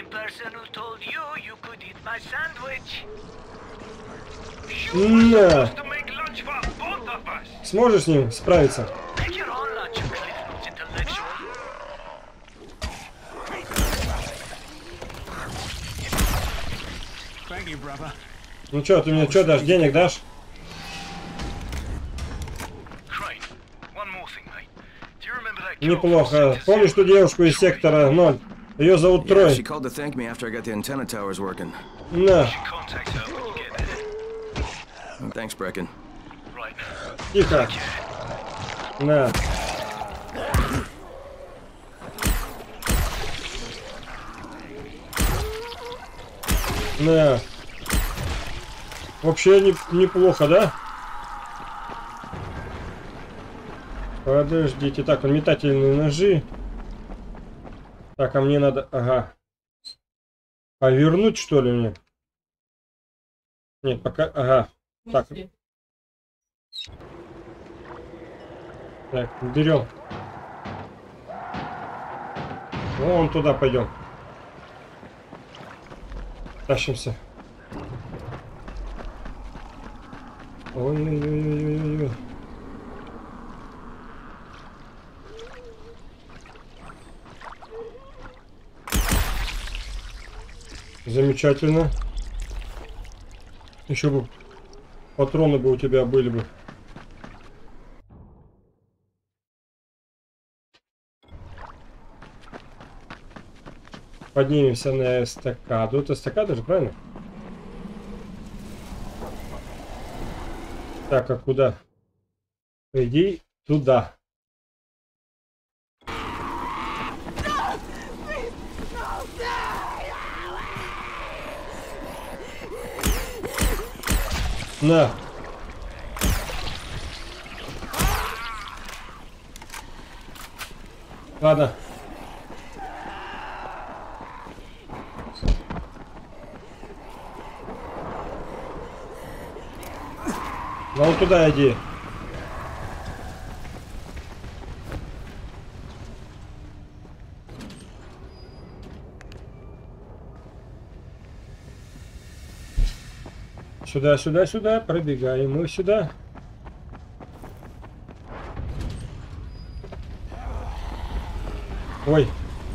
На. Сможешь с ним справиться? Ну что, ты мне что дашь? Денег дашь? Неплохо. Помнишь ту девушку из сектора ноль? Ее зовут Трой. На. Thanks, Brecken. Тихо. На. На. Вообще не, неплохо, да? Подождите. Так, он метательные ножи. Так, а мне надо... Ага. Повернуть, что ли, мне? Нет, пока... Ага. Так. Так, берем. Вон туда пойдем. Тащимся. Ой-ой-ой-ой-ой-ой. Замечательно. Еще бы патроны бы у тебя были бы. Поднимемся на эстакаду. Это эстакада же, правильно? Так, а куда? Иди туда. На. Ладно. Ну вот туда иди. Сюда, сюда, сюда. Пробегаем мы сюда. Ой.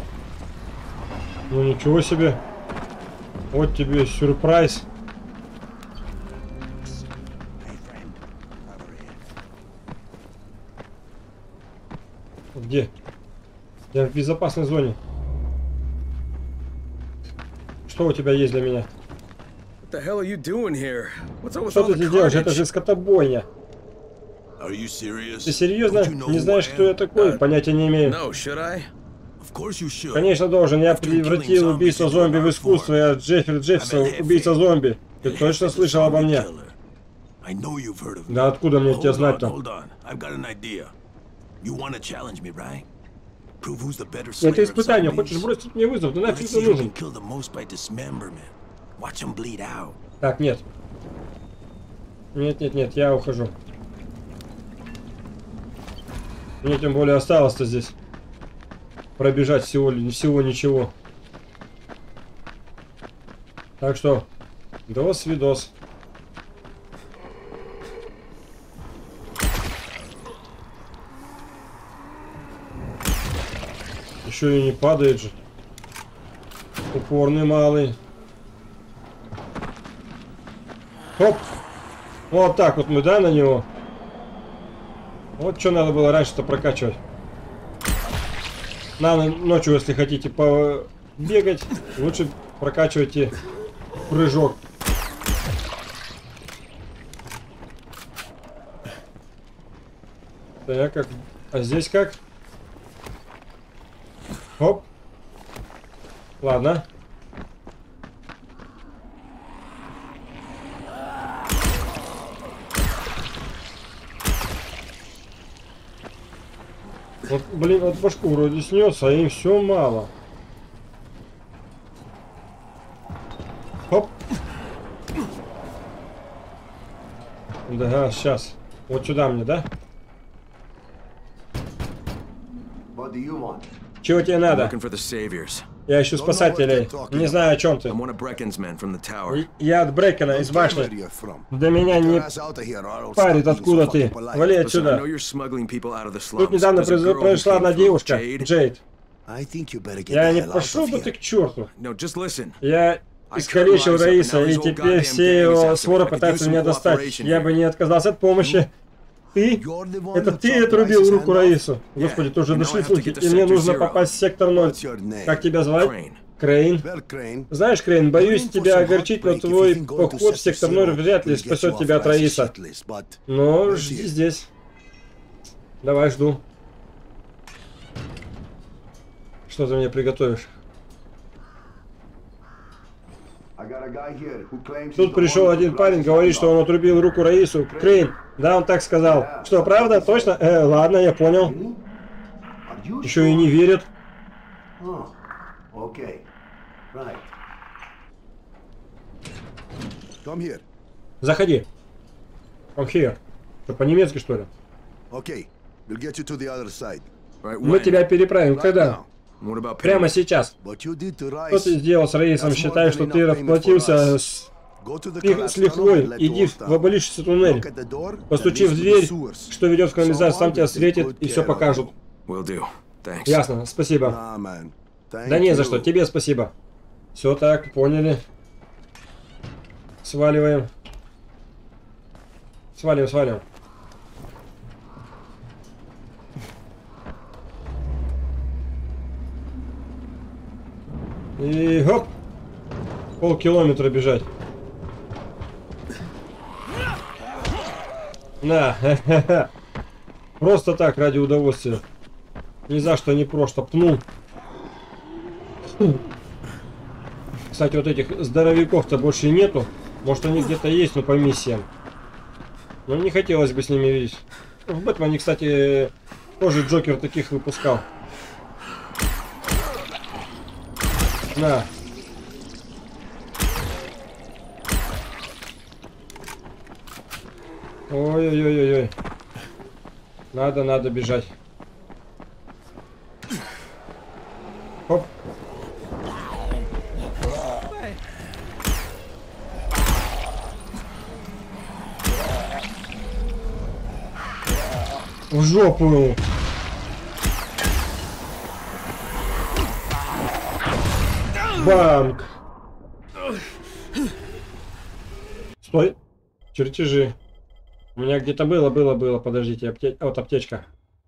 Ну ничего себе. Вот тебе сюрприз. Где? Я в безопасной зоне. Что у тебя есть для меня? Что ты здесь делаешь? Это же скотобойня. Ты серьезно? Не знаешь, кто я такой? Понятия не имею. Конечно, должен. Я превратил убийство зомби в искусство. Я Джеффри Джефферсон, убийца зомби. Ты точно слышал обо мне? Да откуда мне тебя знать-то? Это испытание. Хочешь бросить мне вызов? Да нафиг ты нужен? Так, нет. Нет, нет, нет, я ухожу. Мне тем более осталось-то здесь пробежать всего, всего ничего. Так что, до свидос. Еще и не падает же. Упорный малый. Хоп. Вот так вот мы, да, на него. Вот что надо было раньше-то прокачивать. На ночью, если хотите побегать, лучше прокачивайте прыжок. Так, как... А здесь как? Хоп. Ладно. Вот, блин, вот башку вроде снес, а им все мало. Хоп. Да, сейчас. Вот сюда мне, да? Чего тебе надо? Я ищу спасателей. Не знаю, о чем ты. Я от Брекена из башни. До меня не парит, откуда ты. Вали отсюда. Тут недавно произошла одна девушка, Джейд. Я не пошел бы ты к черту. Я искалечил Раиса, и теперь все его своры пытаются меня достать. Я бы не отказался от помощи. Ты? Это ты отрубил руку Раису? Господи, тоже дошли слухи, и мне нужно попасть в сектор ноль. Как тебя звать? Крейн. Знаешь, Крейн, боюсь тебя огорчить, но твой поход в сектор ноль вряд ли спасет тебя от Раиса. Но жди здесь. Давай, жду. Что ты мне приготовишь? Тут пришел один парень, говорит, что он отрубил руку Раису. Крейн, да, он так сказал. Что, правда? Точно? Э, ладно, я понял. Еще и не верят. Заходи. Come here. Что, по-немецки, что ли? Мы тебя переправим. Когда? Прямо сейчас. Что ты сделал с Раисом? Считай, что ты расплатился с, с лихвой. Иди в обвалившийся туннель. Постучи в дверь, что ведет в канализацию, сам тебя встретит и все покажут. Ясно, спасибо. Да не за что, тебе спасибо. Все так, поняли. Сваливаем. Свалим, свалим. И хоп! Полкилометра бежать. На, ха-ха-ха. Просто так, ради удовольствия. Ни за что, не просто пнул. Кстати, вот этих здоровяков-то больше нету. Может, они где-то есть, но по миссиям. Но не хотелось бы с ними видеть. В Бэтмене, кстати, тоже Джокер таких выпускал. На. Ой-ой-ой-ой. Надо, надо бежать. Хоп. В жопу. Банк. Стой. Чертежи. У меня где-то было, было, было. Подождите, апте... вот аптечка.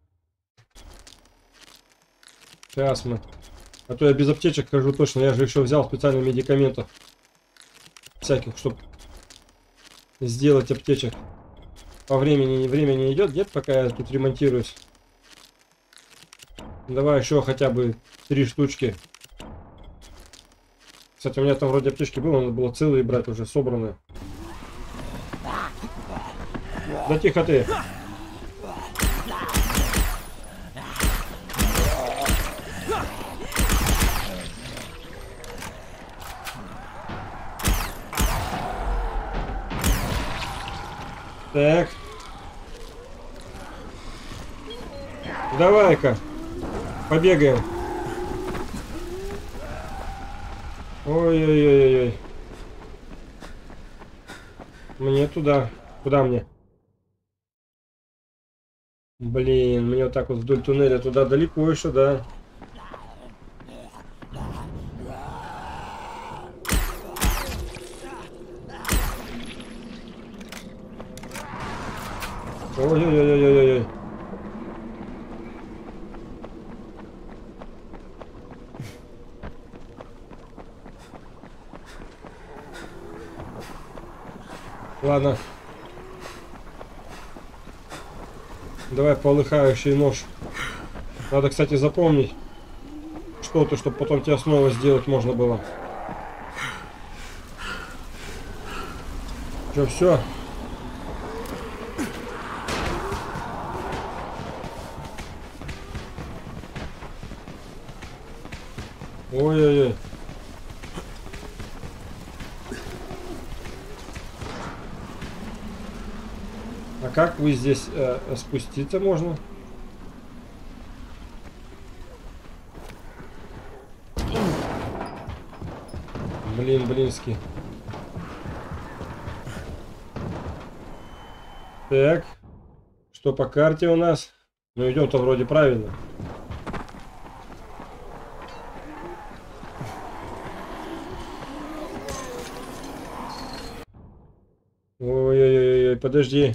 Сейчас мы. А то я без аптечек хожу точно. Я же еще взял специальных медикаментов. Всяких, чтобы сделать аптечек. По времени, времени идет, нет, пока я тут ремонтируюсь. Давай еще хотя бы три штучки. Кстати, у меня там вроде аптечки было, надо было целые брать уже, собранные. Да тихо ты. Так. Давай-ка. Побегаем. Ой-ой-ой-ой. Мне туда. Куда мне? Блин, мне вот так вот вдоль туннеля туда далеко еще, да. Ой-ой-ой-ой-ой-ой. Ладно. Давай полыхающий нож. Надо, кстати, запомнить что-то, чтобы потом тебе снова сделать можно было. Что, все? Ой-ой-ой. А как вы здесь э, спуститься можно? Блин, блинский. Так. Что по карте у нас? Ну идем-то вроде правильно. Ой-ой-ой, подожди.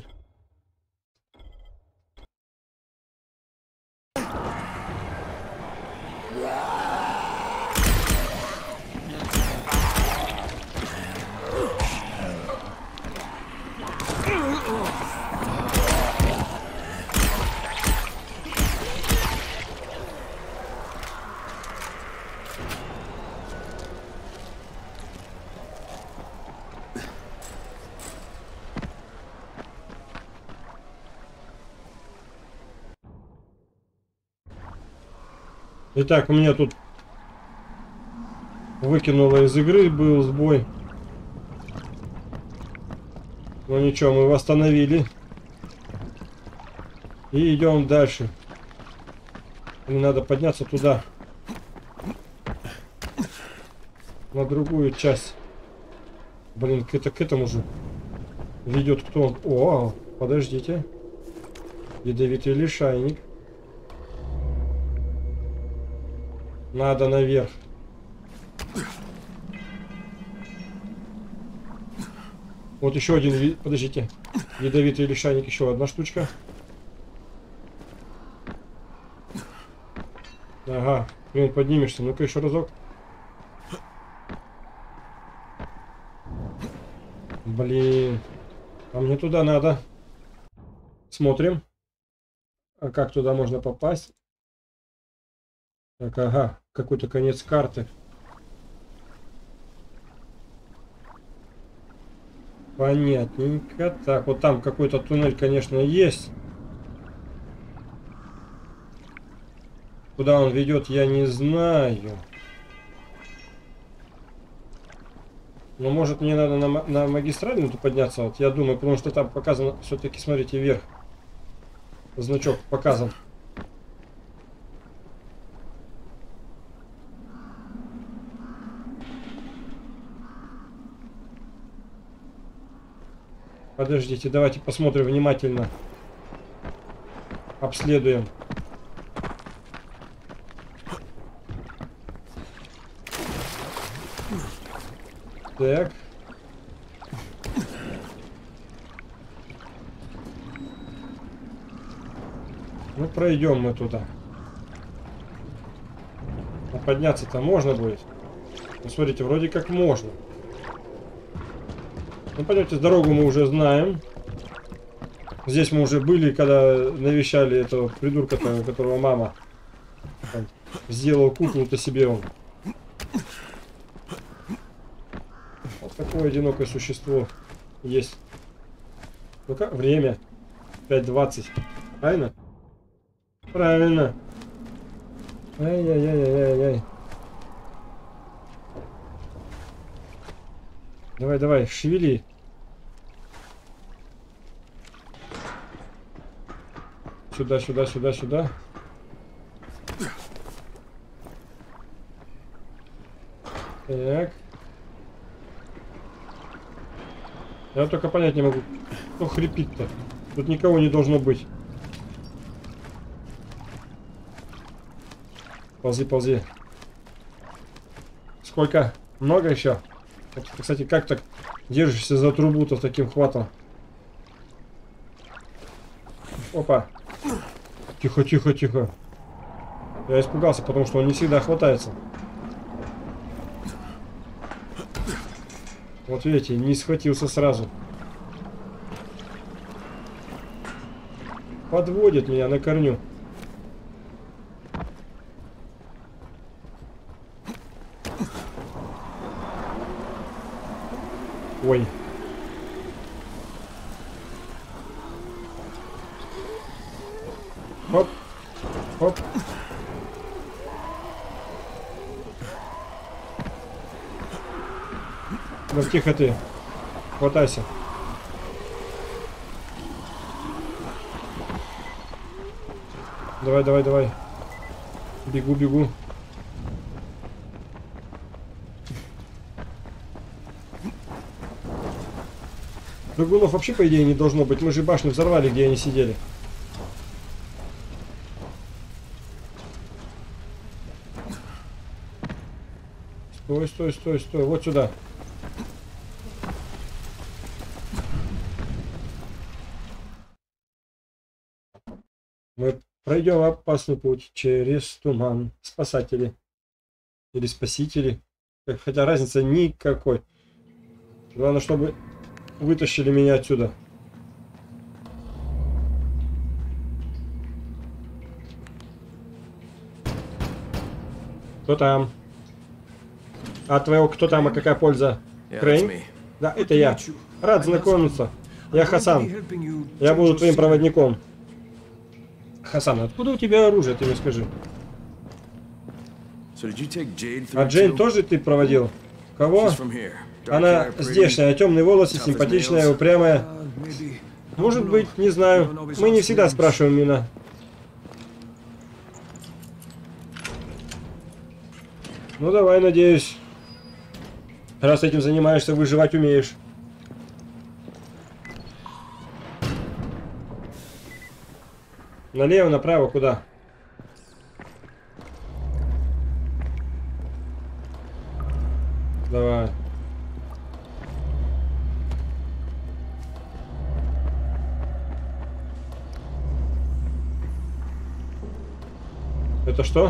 Итак, у меня тут выкинуло из игры, был сбой. Ну ничего, мы восстановили. И идем дальше. Мне надо подняться туда. На другую часть. Блин, это к этому же ведет кто он. О, подождите. Ядовитый лишайник. Надо наверх. Вот еще один, подождите. Ядовитый лишайник, еще одна штучка. Ага, блин, поднимешься. Ну-ка еще разок. Блин. А мне туда надо. Смотрим. А как туда можно попасть? Так, ага, какой-то конец карты. Понятненько. Так, вот там какой-то туннель, конечно, есть. Куда он ведет, я не знаю. Но может мне надо на, на магистральную подняться, вот я думаю, потому что там показано, все-таки, смотрите, вверх. Значок показан. Подождите, давайте посмотрим внимательно. Обследуем. Так. Ну, пройдем мы туда. А подняться-то можно будет? Ну, смотрите, вроде как можно. Ну, пойдемте, дорогу мы уже знаем. Здесь мы уже были, когда навещали этого придурка, которого мама там сделал куклу-то себе он. Вот такое одинокое существо есть. Ну-ка, время. пять двадцать. Правильно? Правильно. Ай-яй-яй-яй-яй-яй. Давай, давай, шевели. Сюда, сюда, сюда, сюда. Так. Я только понять не могу, кто хрипит-то. Тут никого не должно быть. Ползи, ползи. Сколько? Много еще? Кстати, как так держишься за трубу-то с таким хватом? Опа. Тихо, тихо, тихо. Я испугался, потому что он не всегда хватается. Вот видите, не схватился сразу. подводит меня на корню. Ой. Хоп. Хоп. Ну тихо ты. Хватайся. Давай, давай, давай. Бегу, бегу. Прыгунов вообще, по идее, не должно быть. Мы же башню взорвали, где они сидели. Стой, стой, стой, стой. Вот сюда. Мы пройдем опасный путь через туман. Спасатели. Или спасители. Хотя разницы никакой. Главное, чтобы вытащили меня отсюда. Кто там? А твоего кто там, а какая польза? Крейн? Да, это я. Рад знакомиться. Я Хасан. Я буду твоим проводником. Хасан, откуда у тебя оружие, ты мне скажи? А Джейн тоже ты проводил? Кого? Она здешняя, темные волосы, симпатичная, упрямая. Может быть, не знаю. Мы не всегда спрашиваем имена. Ну давай, надеюсь. Раз этим занимаешься, выживать умеешь. Налево, направо, куда? Давай. Это что?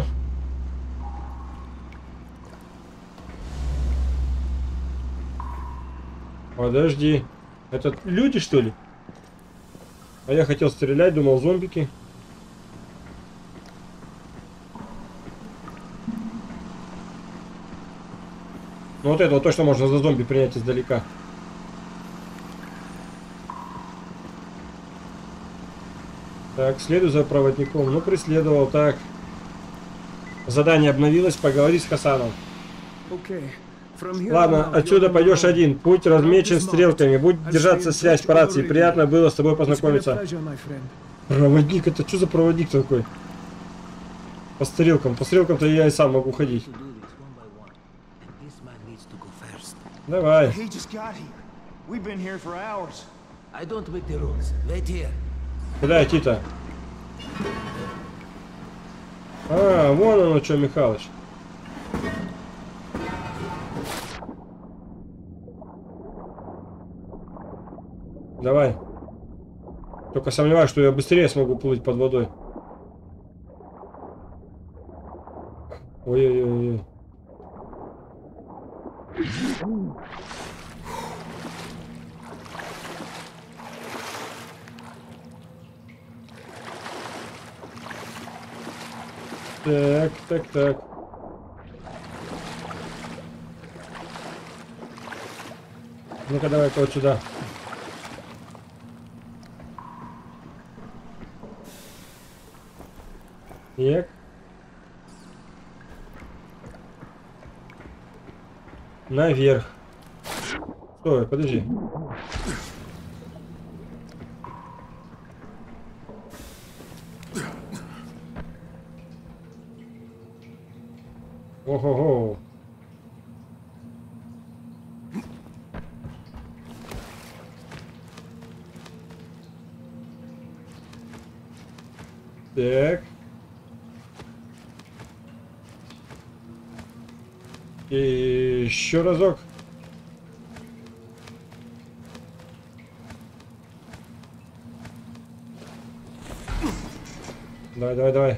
Подожди. Это люди, что ли? А я хотел стрелять, думал, зомбики. Ну вот этого точно можно за зомби принять издалека. Так, следуй за проводником. Ну, преследовал, так. Задание обновилось, поговори с Хасаном. Ладно, отсюда пойдешь один. Путь размечен стрелками. Будь держаться связь по рации. Приятно было с тобой познакомиться. Проводник, это что за проводник такой? По стрелкам. По стрелкам-то я и сам могу ходить. Давай. Куда идти-то? А, вон оно что, Михалыч. Давай. Только сомневаюсь, что я быстрее смогу плыть под водой. Ой-ой-ой. Так, так, так. Ну-ка, давай-ка вот сюда. Так. Наверх. Стой, подожди. Ого-го. Так. И еще разок. Давай, давай, давай.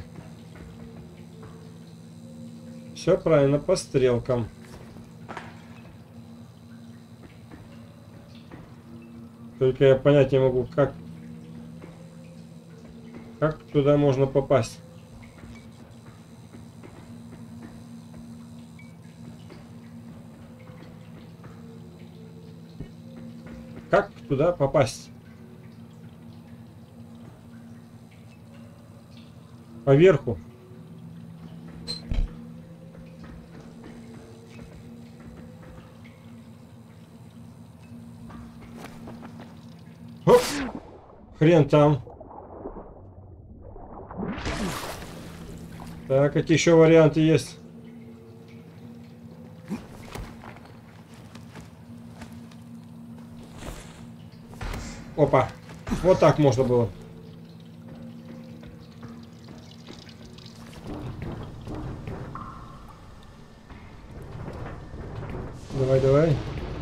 Все правильно, по стрелкам. Только я понять не могу, как... Как туда можно попасть? Как туда попасть? Поверху. Оп! Хрен там. Так, какие еще варианты есть? Опа. Вот так можно было. Давай, давай.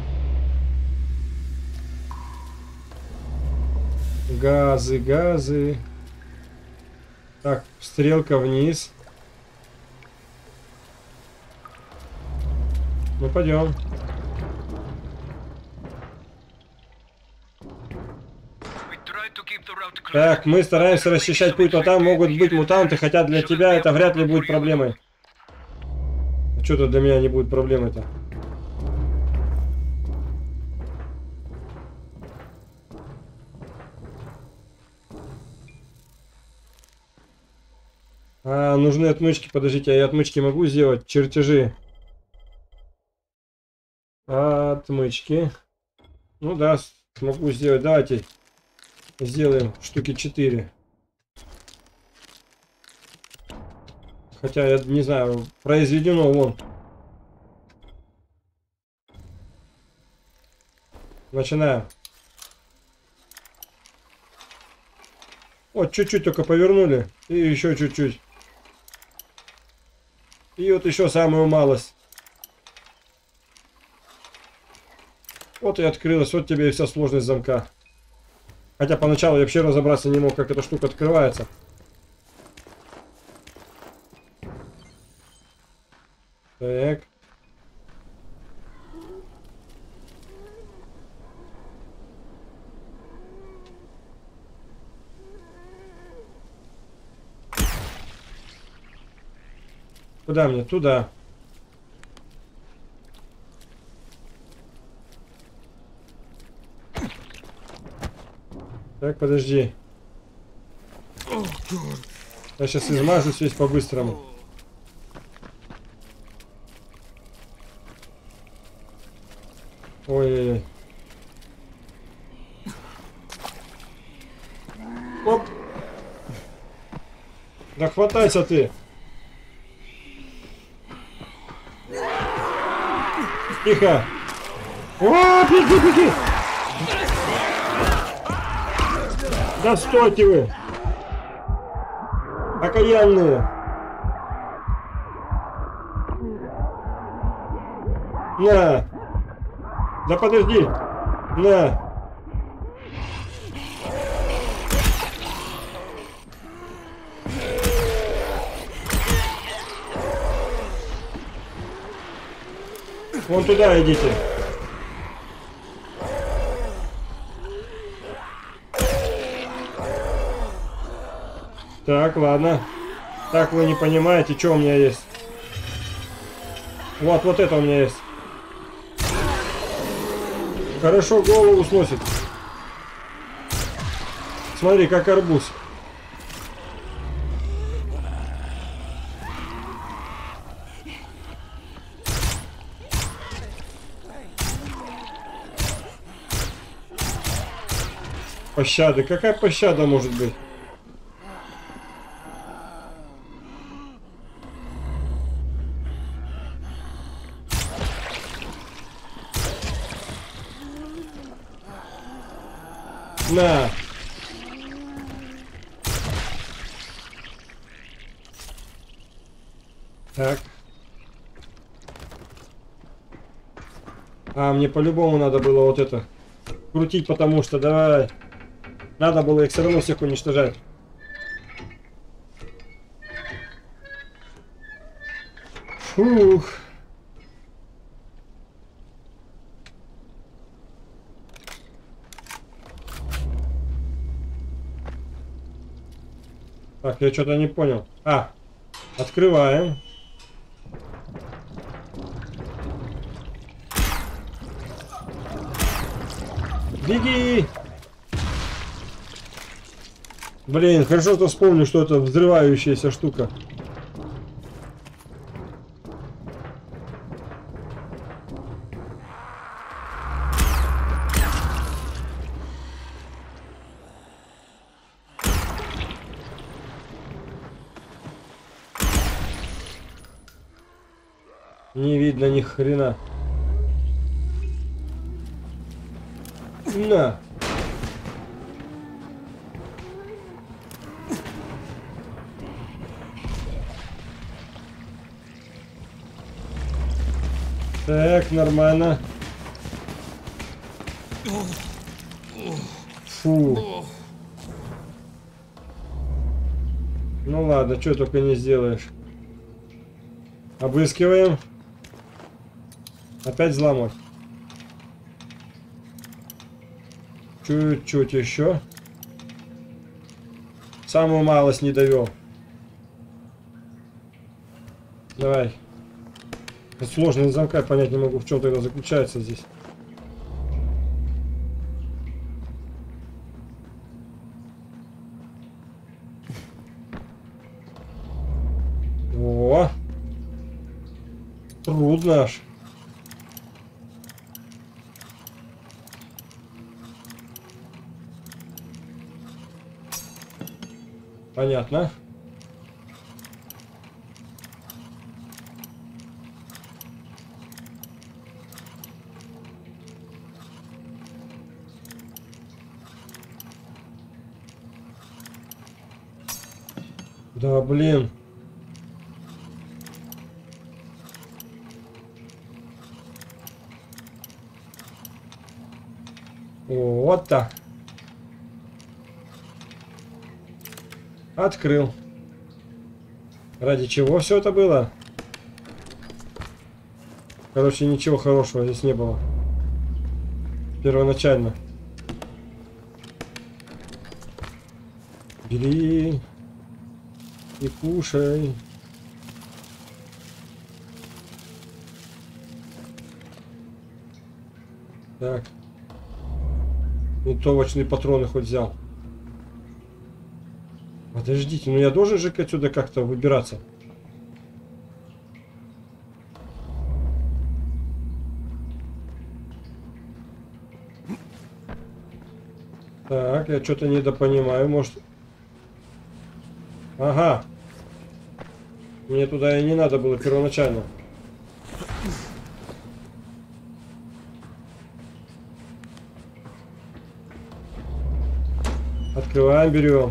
Газы, газы. Так, стрелка вниз. Ну, пойдем. Так, мы стараемся расчищать путь, но там могут быть мутанты, хотя для тебя это вряд ли будет проблемой. Что-то для меня не будет проблемой-то. А, нужны отмычки. Подождите, а я отмычки могу сделать? Чертежи. Отмычки. Ну да, смогу сделать. Давайте сделаем штуки четыре. Хотя я не знаю, произведено вон. Начинаем. Вот чуть-чуть только повернули. И еще чуть-чуть. И вот еще самую малость. Вот и открылась. Вот тебе и вся сложность замка. Хотя поначалу я вообще разобраться не мог, как эта штука открывается. Так. Куда мне? Туда. Так, подожди. Я сейчас измажусь весь по-быстрому. Ой-ой-ой. Оп. Да хватайся ты. Тихо. О, беги, беги. Да стойте вы. Окаянные. На. Да подожди. На. Вон туда идите. Так, ладно. Так, вы не понимаете, что у меня есть. Вот, вот это у меня есть. Хорошо голову сносит. Смотри, как арбуз. Пощады. Какая пощада может быть? На. Так. А, мне по-любому надо было вот это крутить, потому что давай. Надо было их все равно всех уничтожать. Фух. Так, я что-то не понял. А, открываем. Беги! Блин, хорошо, что вспомню, что это взрывающаяся штука. Не видно ни хрена. На. Так, нормально. Фу. Ну ладно, что только не сделаешь. Обыскиваем. Опять взломать. Чуть-чуть еще. Самую малость не довел. Давай. Сложный замка, я понять не могу, в чем тогда заключается здесь. О! Трудно аж. Понятно. Да, блин. Вот так. Открыл. Ради чего все это было? Короче, ничего хорошего здесь не было. Первоначально. Бери и кушай. Так. Винтовочные патроны хоть взял. Подождите, ну я должен же отсюда как-то выбираться. Так, я что-то недопонимаю, может... Ага. Мне туда и не надо было первоначально. Открываем, берем.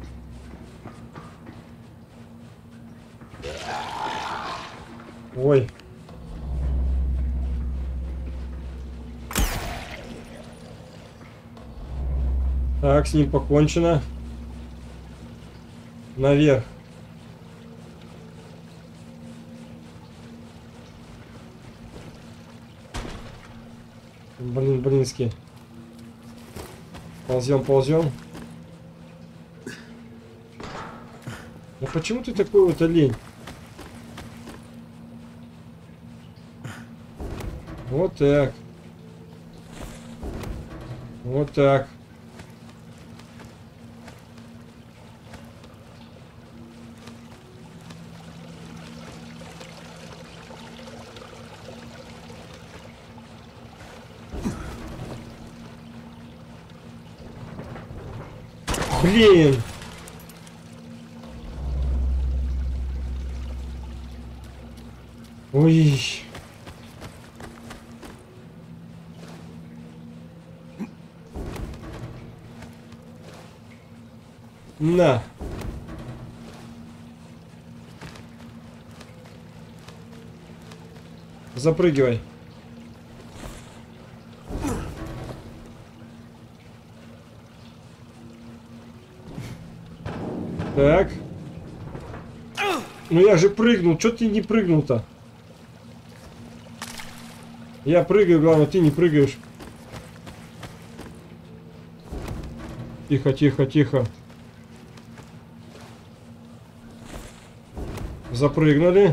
Ой. Так, с ним покончено. Наверх. Блин, блинский. Ползем, ползем. Ну почему ты такой вот олень? Вот так. Вот так. Блин. Ой. На. Запрыгивай. Так. Ну я же прыгнул. Чё ты не прыгнул-то? Я прыгаю, главное, ты не прыгаешь. Тихо, тихо, тихо. Запрыгнули.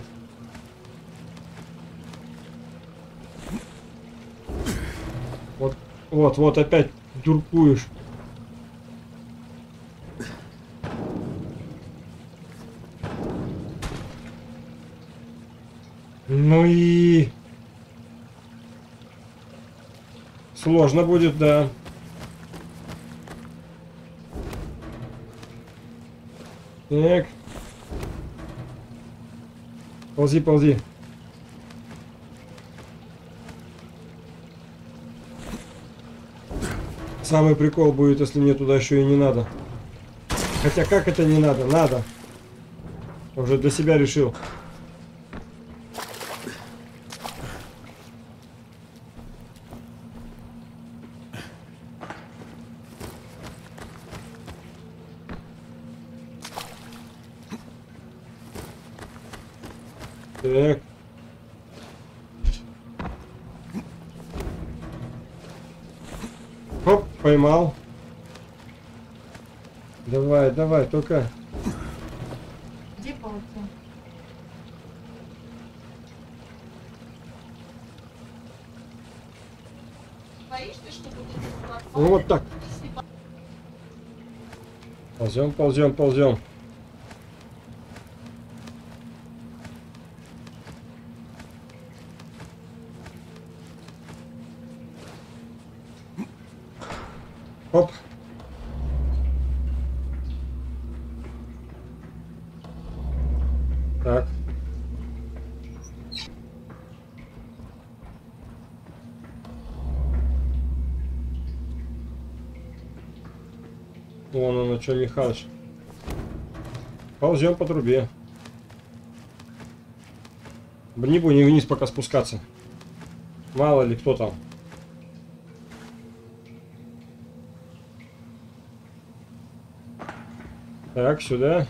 Вот, вот, вот опять дуркуешь. Ну и... Сложно будет, да. Так. Ползи, ползи. Самый прикол будет, если мне туда еще и не надо. Хотя как это не надо? Надо. Уже для себя решил. Так. Хоп, поймал. Давай, давай, только. Где пауки? Боишься, что будет Ну, вот так. Ползем, ползем, ползем. Оп. Так. Вон оно, что, Михалыч. Ползем по трубе. Не будем вниз пока спускаться. Мало ли кто там. Так, сюда.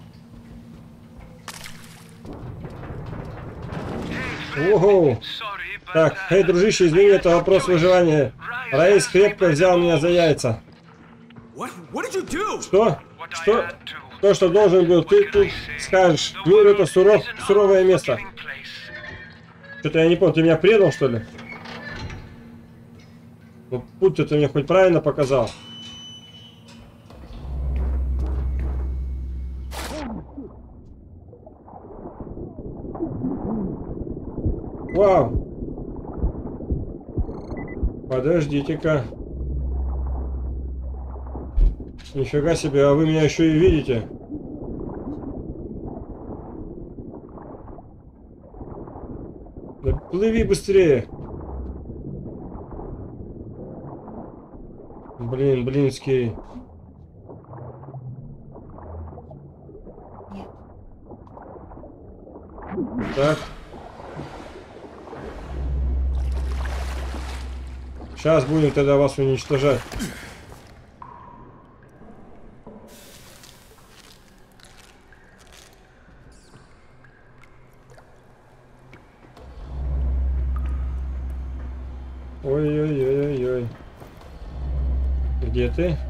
Ого! Так, эй, дружище, извини, это вопрос выживания. Раис крепко взял меня за яйца. Что? Что? То, что должен был, ты тут скажешь. Мир — это суров, суровое место. Что-то я не понял, ты меня предал, что ли? Ну, путь-то ты мне хоть правильно показал. Вау! Подождите-ка. Нифига себе, а вы меня еще и видите. Да плыви быстрее. Блин, блинский. Так. Сейчас будем тогда вас уничтожать. Ой-ой-ой-ой-ой. Где ты?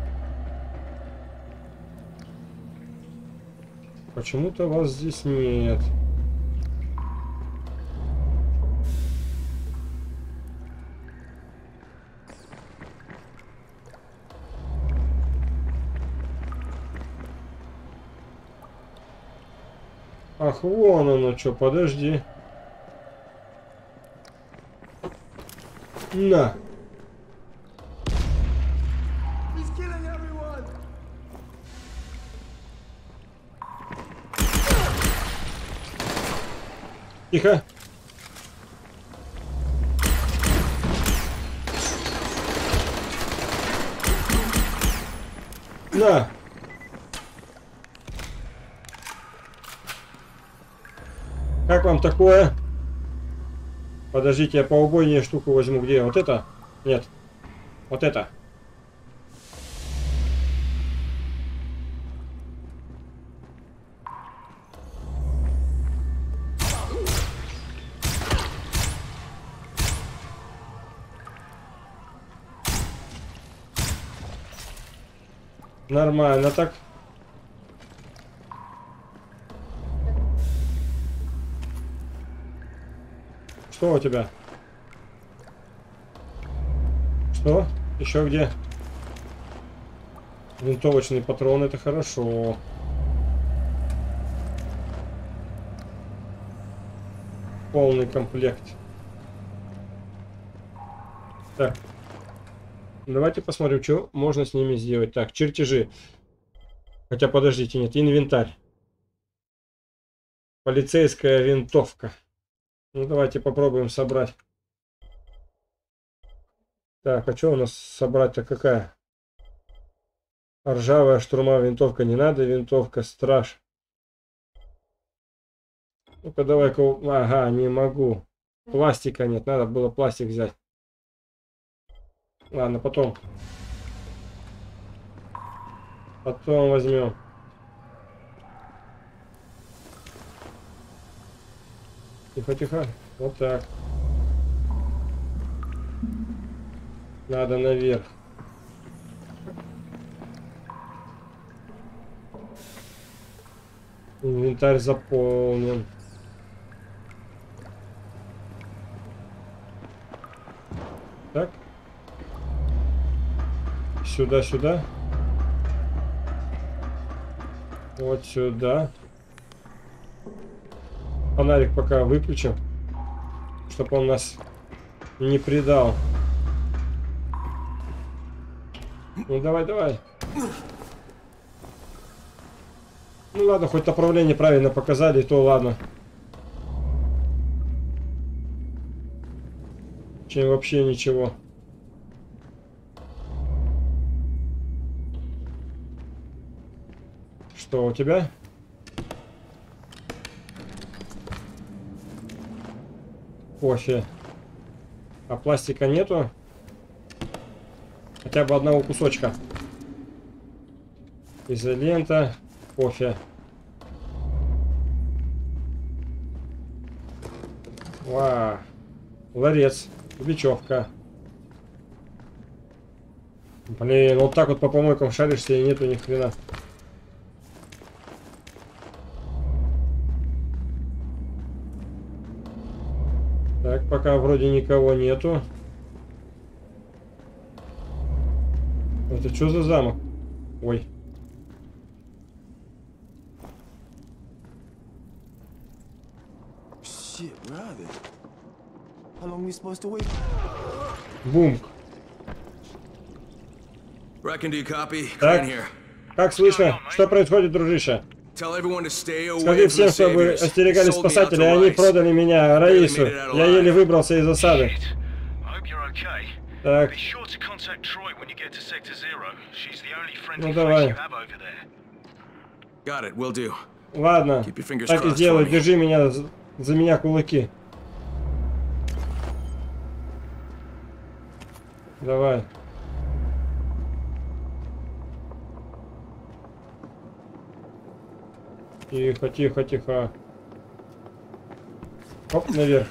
Почему-то вас здесь нет. Ах, вон оно что, подожди. На. Тихо. На. Как вам такое? Подождите, я поубойнее штуку возьму. Где? Вот это? Нет. Вот это. Нормально так. Что у тебя? Что? Еще где? Винтовочный патрон, это хорошо. Полный комплект. Так. Давайте посмотрим, что можно с ними сделать. Так, чертежи. Хотя, подождите, нет, инвентарь. Полицейская винтовка. Ну, давайте попробуем собрать. Так, а что у нас собрать-то какая? Ржавая штурмовая винтовка. Не надо, винтовка, страж. Ну-ка, давай-ка... Ага, не могу. Пластика нет, надо было пластик взять. Ладно, потом. Потом возьмем. Тихо-тихо. Вот так. Надо наверх. Инвентарь заполнен. Так. Сюда-сюда. Вот сюда. Фонарик пока выключим, чтобы он нас не предал. Ну давай, давай. Ну ладно, хоть направление правильно показали, то ладно. Чем вообще ничего. Что у тебя? Кофе. А пластика нету? Хотя бы одного кусочка. Изолента. Кофе. Вау. Ларец. Бечевка. Блин, вот так вот по помойкам шаришься и нету ни хрена. Так, пока вроде никого нету. Это что за замок? Ой. Shit, where are they? How long are we supposed to wait? Бум. Reckon, do you copy? Так, Crane here. как слышно? Что происходит, дружище? Tell everyone to stay away Скажи from всем, the чтобы saviors. остерегались Sold me out спасатели, to они Rice. продали меня, Раису. Я еле выбрался из засады. Shit. I hope you're okay. Так, Be sure to contact Troy when you get to Sector Zero. She's the only friendly ну face давай. you have over there. Got it, will do. Ладно, Keep your fingers так и crossed сделай, for me. держи меня, за за меня кулаки. Давай. Тихо, тихо, тихо. Оп, наверх.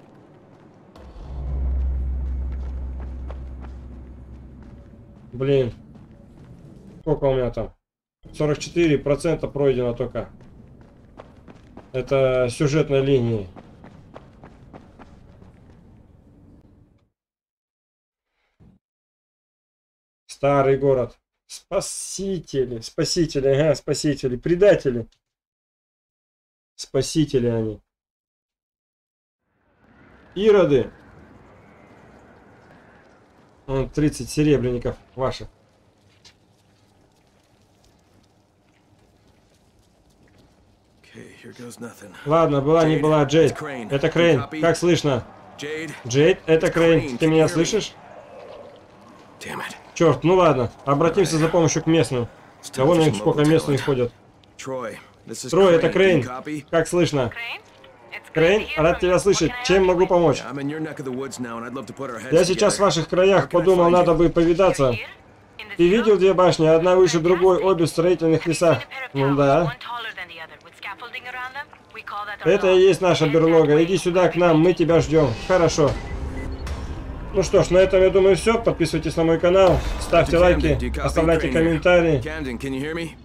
Блин. Сколько у меня там? сорок четыре процента пройдено только. Это сюжетной линии. Старый город. Спасители. Спасители, ага, спасители. Предатели. Спасители они. Ироды. Вон тридцать серебряников ваших. Okay, here goes nothing. Ладно, была не была, Джейд. Это Крейн. Как слышно? Jade, Джейд, это Крейн. Ты меня слышишь? damn it. Черт, ну ладно. Обратимся за помощью к местным. А вон их сколько местных ходят. Troy, this is Трой, это Crane. Крейн. Do you copy? Как слышно? Крейн, Крейн, рад тебя слышать. Чем могу помочь? I'm in your neck of the woods now, and I'd love to put our heads Я сейчас в together. ваших краях. Подумал, надо бы повидаться. Ты видел две башни? Одна выше другой, обе в строительных лесах. Ну да. Это и есть наша берлога. Иди сюда к нам, мы тебя ждем. Хорошо. Ну что ж, на этом, я думаю, все. Подписывайтесь на мой канал, ставьте лайки, оставляйте комментарии. Camden, can you hear me?